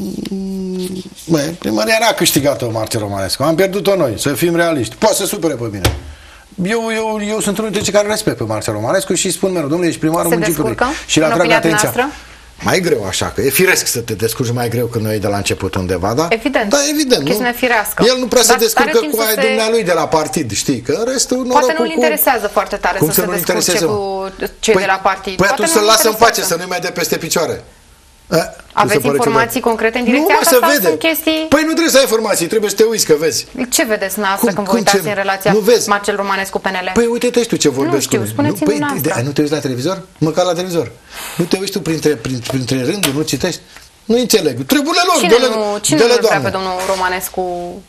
bă, primăria n-a câștigat-o Marcel Romanescu, am pierdut-o noi, să fim realiști. Poate să supere pe mine. eu, eu, eu sunt unul dintre cei care respect pe Marcel Romanescu și spun mereu, domnule, ești primarul Se municipiului. descurcă? Și la În atrag opinia atenția. dumneavoastră? Mai greu așa, că e firesc să te descurci mai greu când noi de la început undeva, da? Evident. Da, evident. Chestiune firească. El nu prea se Dar descurcă are timp cu să aia se- dumnealui de la partid, știi? Că restul Poate nu-l cu- interesează foarte tare Cum să să se nu-l descurce intereseze, mă? cu cei de la partid. Păi Poate atunci să-l nu-l lasă în pace, interesează. să nu-i mai dea peste picioare. A, mi Aveți se pare informații ciudat. concrete în Nu, direcția mă, asta se sau vede. sunt chestii... Păi nu trebuie să ai informații, trebuie să te uiți că vezi. Ce vedeți dumneavoastră Cum- când vă cum uitați ce- în relația nu vezi? Marcel Romanescu-P N L? Păi uite-te și tu ce vorbești știu, cu mine. spuneți-mi Păi, dumneavoastră. de, nu te uiți la televizor? Măcar la televizor. Nu te uiți tu printre, printre, printre rânduri, nu citești? Nu înțeleg. Treburile lor, Cine dă-le, nu, cine dă-le, nu vrea Doamne. pe domnul Romanescu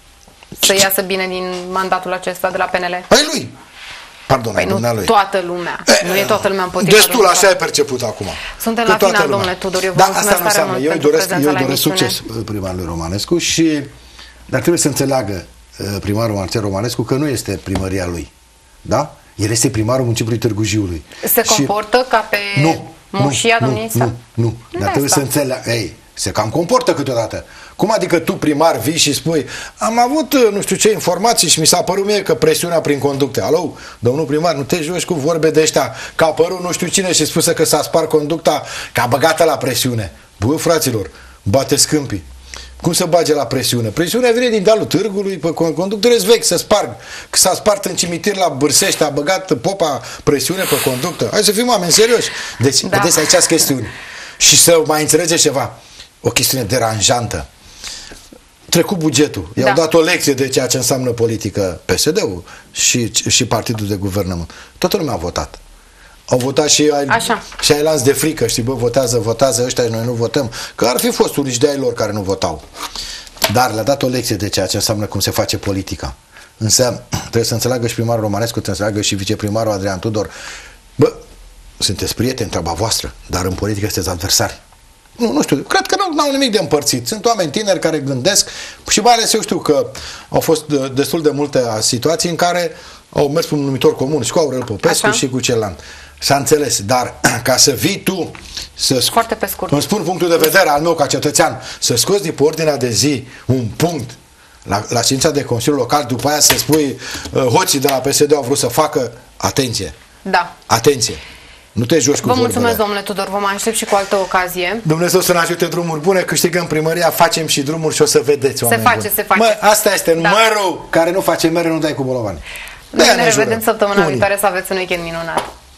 să iasă bine din mandatul acesta de la P N L? Păi lui. Pardon, Păi nu dumnealui. toată lumea. Nu e toată lumea împotriva Destul, domnului. așa e perceput acum. Suntem Că la toată final, lumea. domnule Tudor, eu vă Da, mulțumesc asta nu tare înseamnă. mult Eu îi pentru doresc, prezența eu îi la doresc emisiune. succes primarului Romanescu și dar trebuie să înțeleagă uh, primarul Marcel Romanescu că nu este primăria lui. Da? El este primarul municipiului Târgu Jiului. Se Și- comportă ca pe Nu, moșia nu, domniei nu, sale? nu, nu. Nu Dar e trebuie asta. să înțeleagă. Ei, se cam comportă câteodată. Cum adică tu, primar, vii și spui am avut nu știu ce informații și mi s-a părut mie că presiunea prin conducte. Alo, domnul primar, nu te joci cu vorbe de ăștia că a apărut nu știu cine și spusă că s-a spart conducta, că a băgat la presiune. Bă, fraților, bate scâmpii. Cum să bage la presiune? Presiunea vine din dealul târgului, pe conductele vechi, să sparg. Că s-a spart în cimitir la Bârsești, a băgat popa presiune pe conductă. Hai să fim oameni serioși. Deci, Da. vedeți, aici sunt chestiuni. Și să mai înțelegeți ceva. O chestiune deranjantă. Trecut bugetul. I-au Da. dat o lecție de ceea ce înseamnă politică P S D-ul și, și partidul de guvernământ. Toată lumea a votat. Au votat și ai, Așa. și ai lanț de frică, știi, bă, votează, votează ăștia și noi nu votăm. Că ar fi fost unii de ai lor care nu votau. Dar le-a dat o lecție de ceea ce înseamnă cum se face politica. Însă trebuie să înțeleagă și primarul Romanescu, trebuie să înțeleagă și viceprimarul Adrian Tudor. Bă, sunteți prieteni, treaba voastră, dar în politică sunteți adversari. Nu, nu știu, cred că nu au nimic de împărțit. Sunt oameni tineri care gândesc și mai ales eu știu că au fost destul de multe situații în care au mers pe un numitor comun și cu Aurel Popescu Așa. și cu celălalt. S-a înțeles, dar ca să vii tu să Foarte pe scurt. îmi spun punctul de vedere al meu ca cetățean, să scoți din pe ordinea de zi un punct la, la ședința de Consiliu Local, după aia să spui uh, hoții de la P S D au vrut să facă, atenție, Da. atenție. Nu te joci cu Vă vorbele. mulțumesc, domnule Tudor, vă mai aștept și cu altă ocazie. Dumnezeu să ne ajute, drumuri bune, câștigăm primăria, facem și drumuri și o să vedeți, oameni face, buni. se face. Mă, asta este Da. numărul care nu face mere, nu dai cu bolovani. Noi De-aia ne jurăm. revedem săptămâna Unii. viitoare, să aveți un weekend minunat.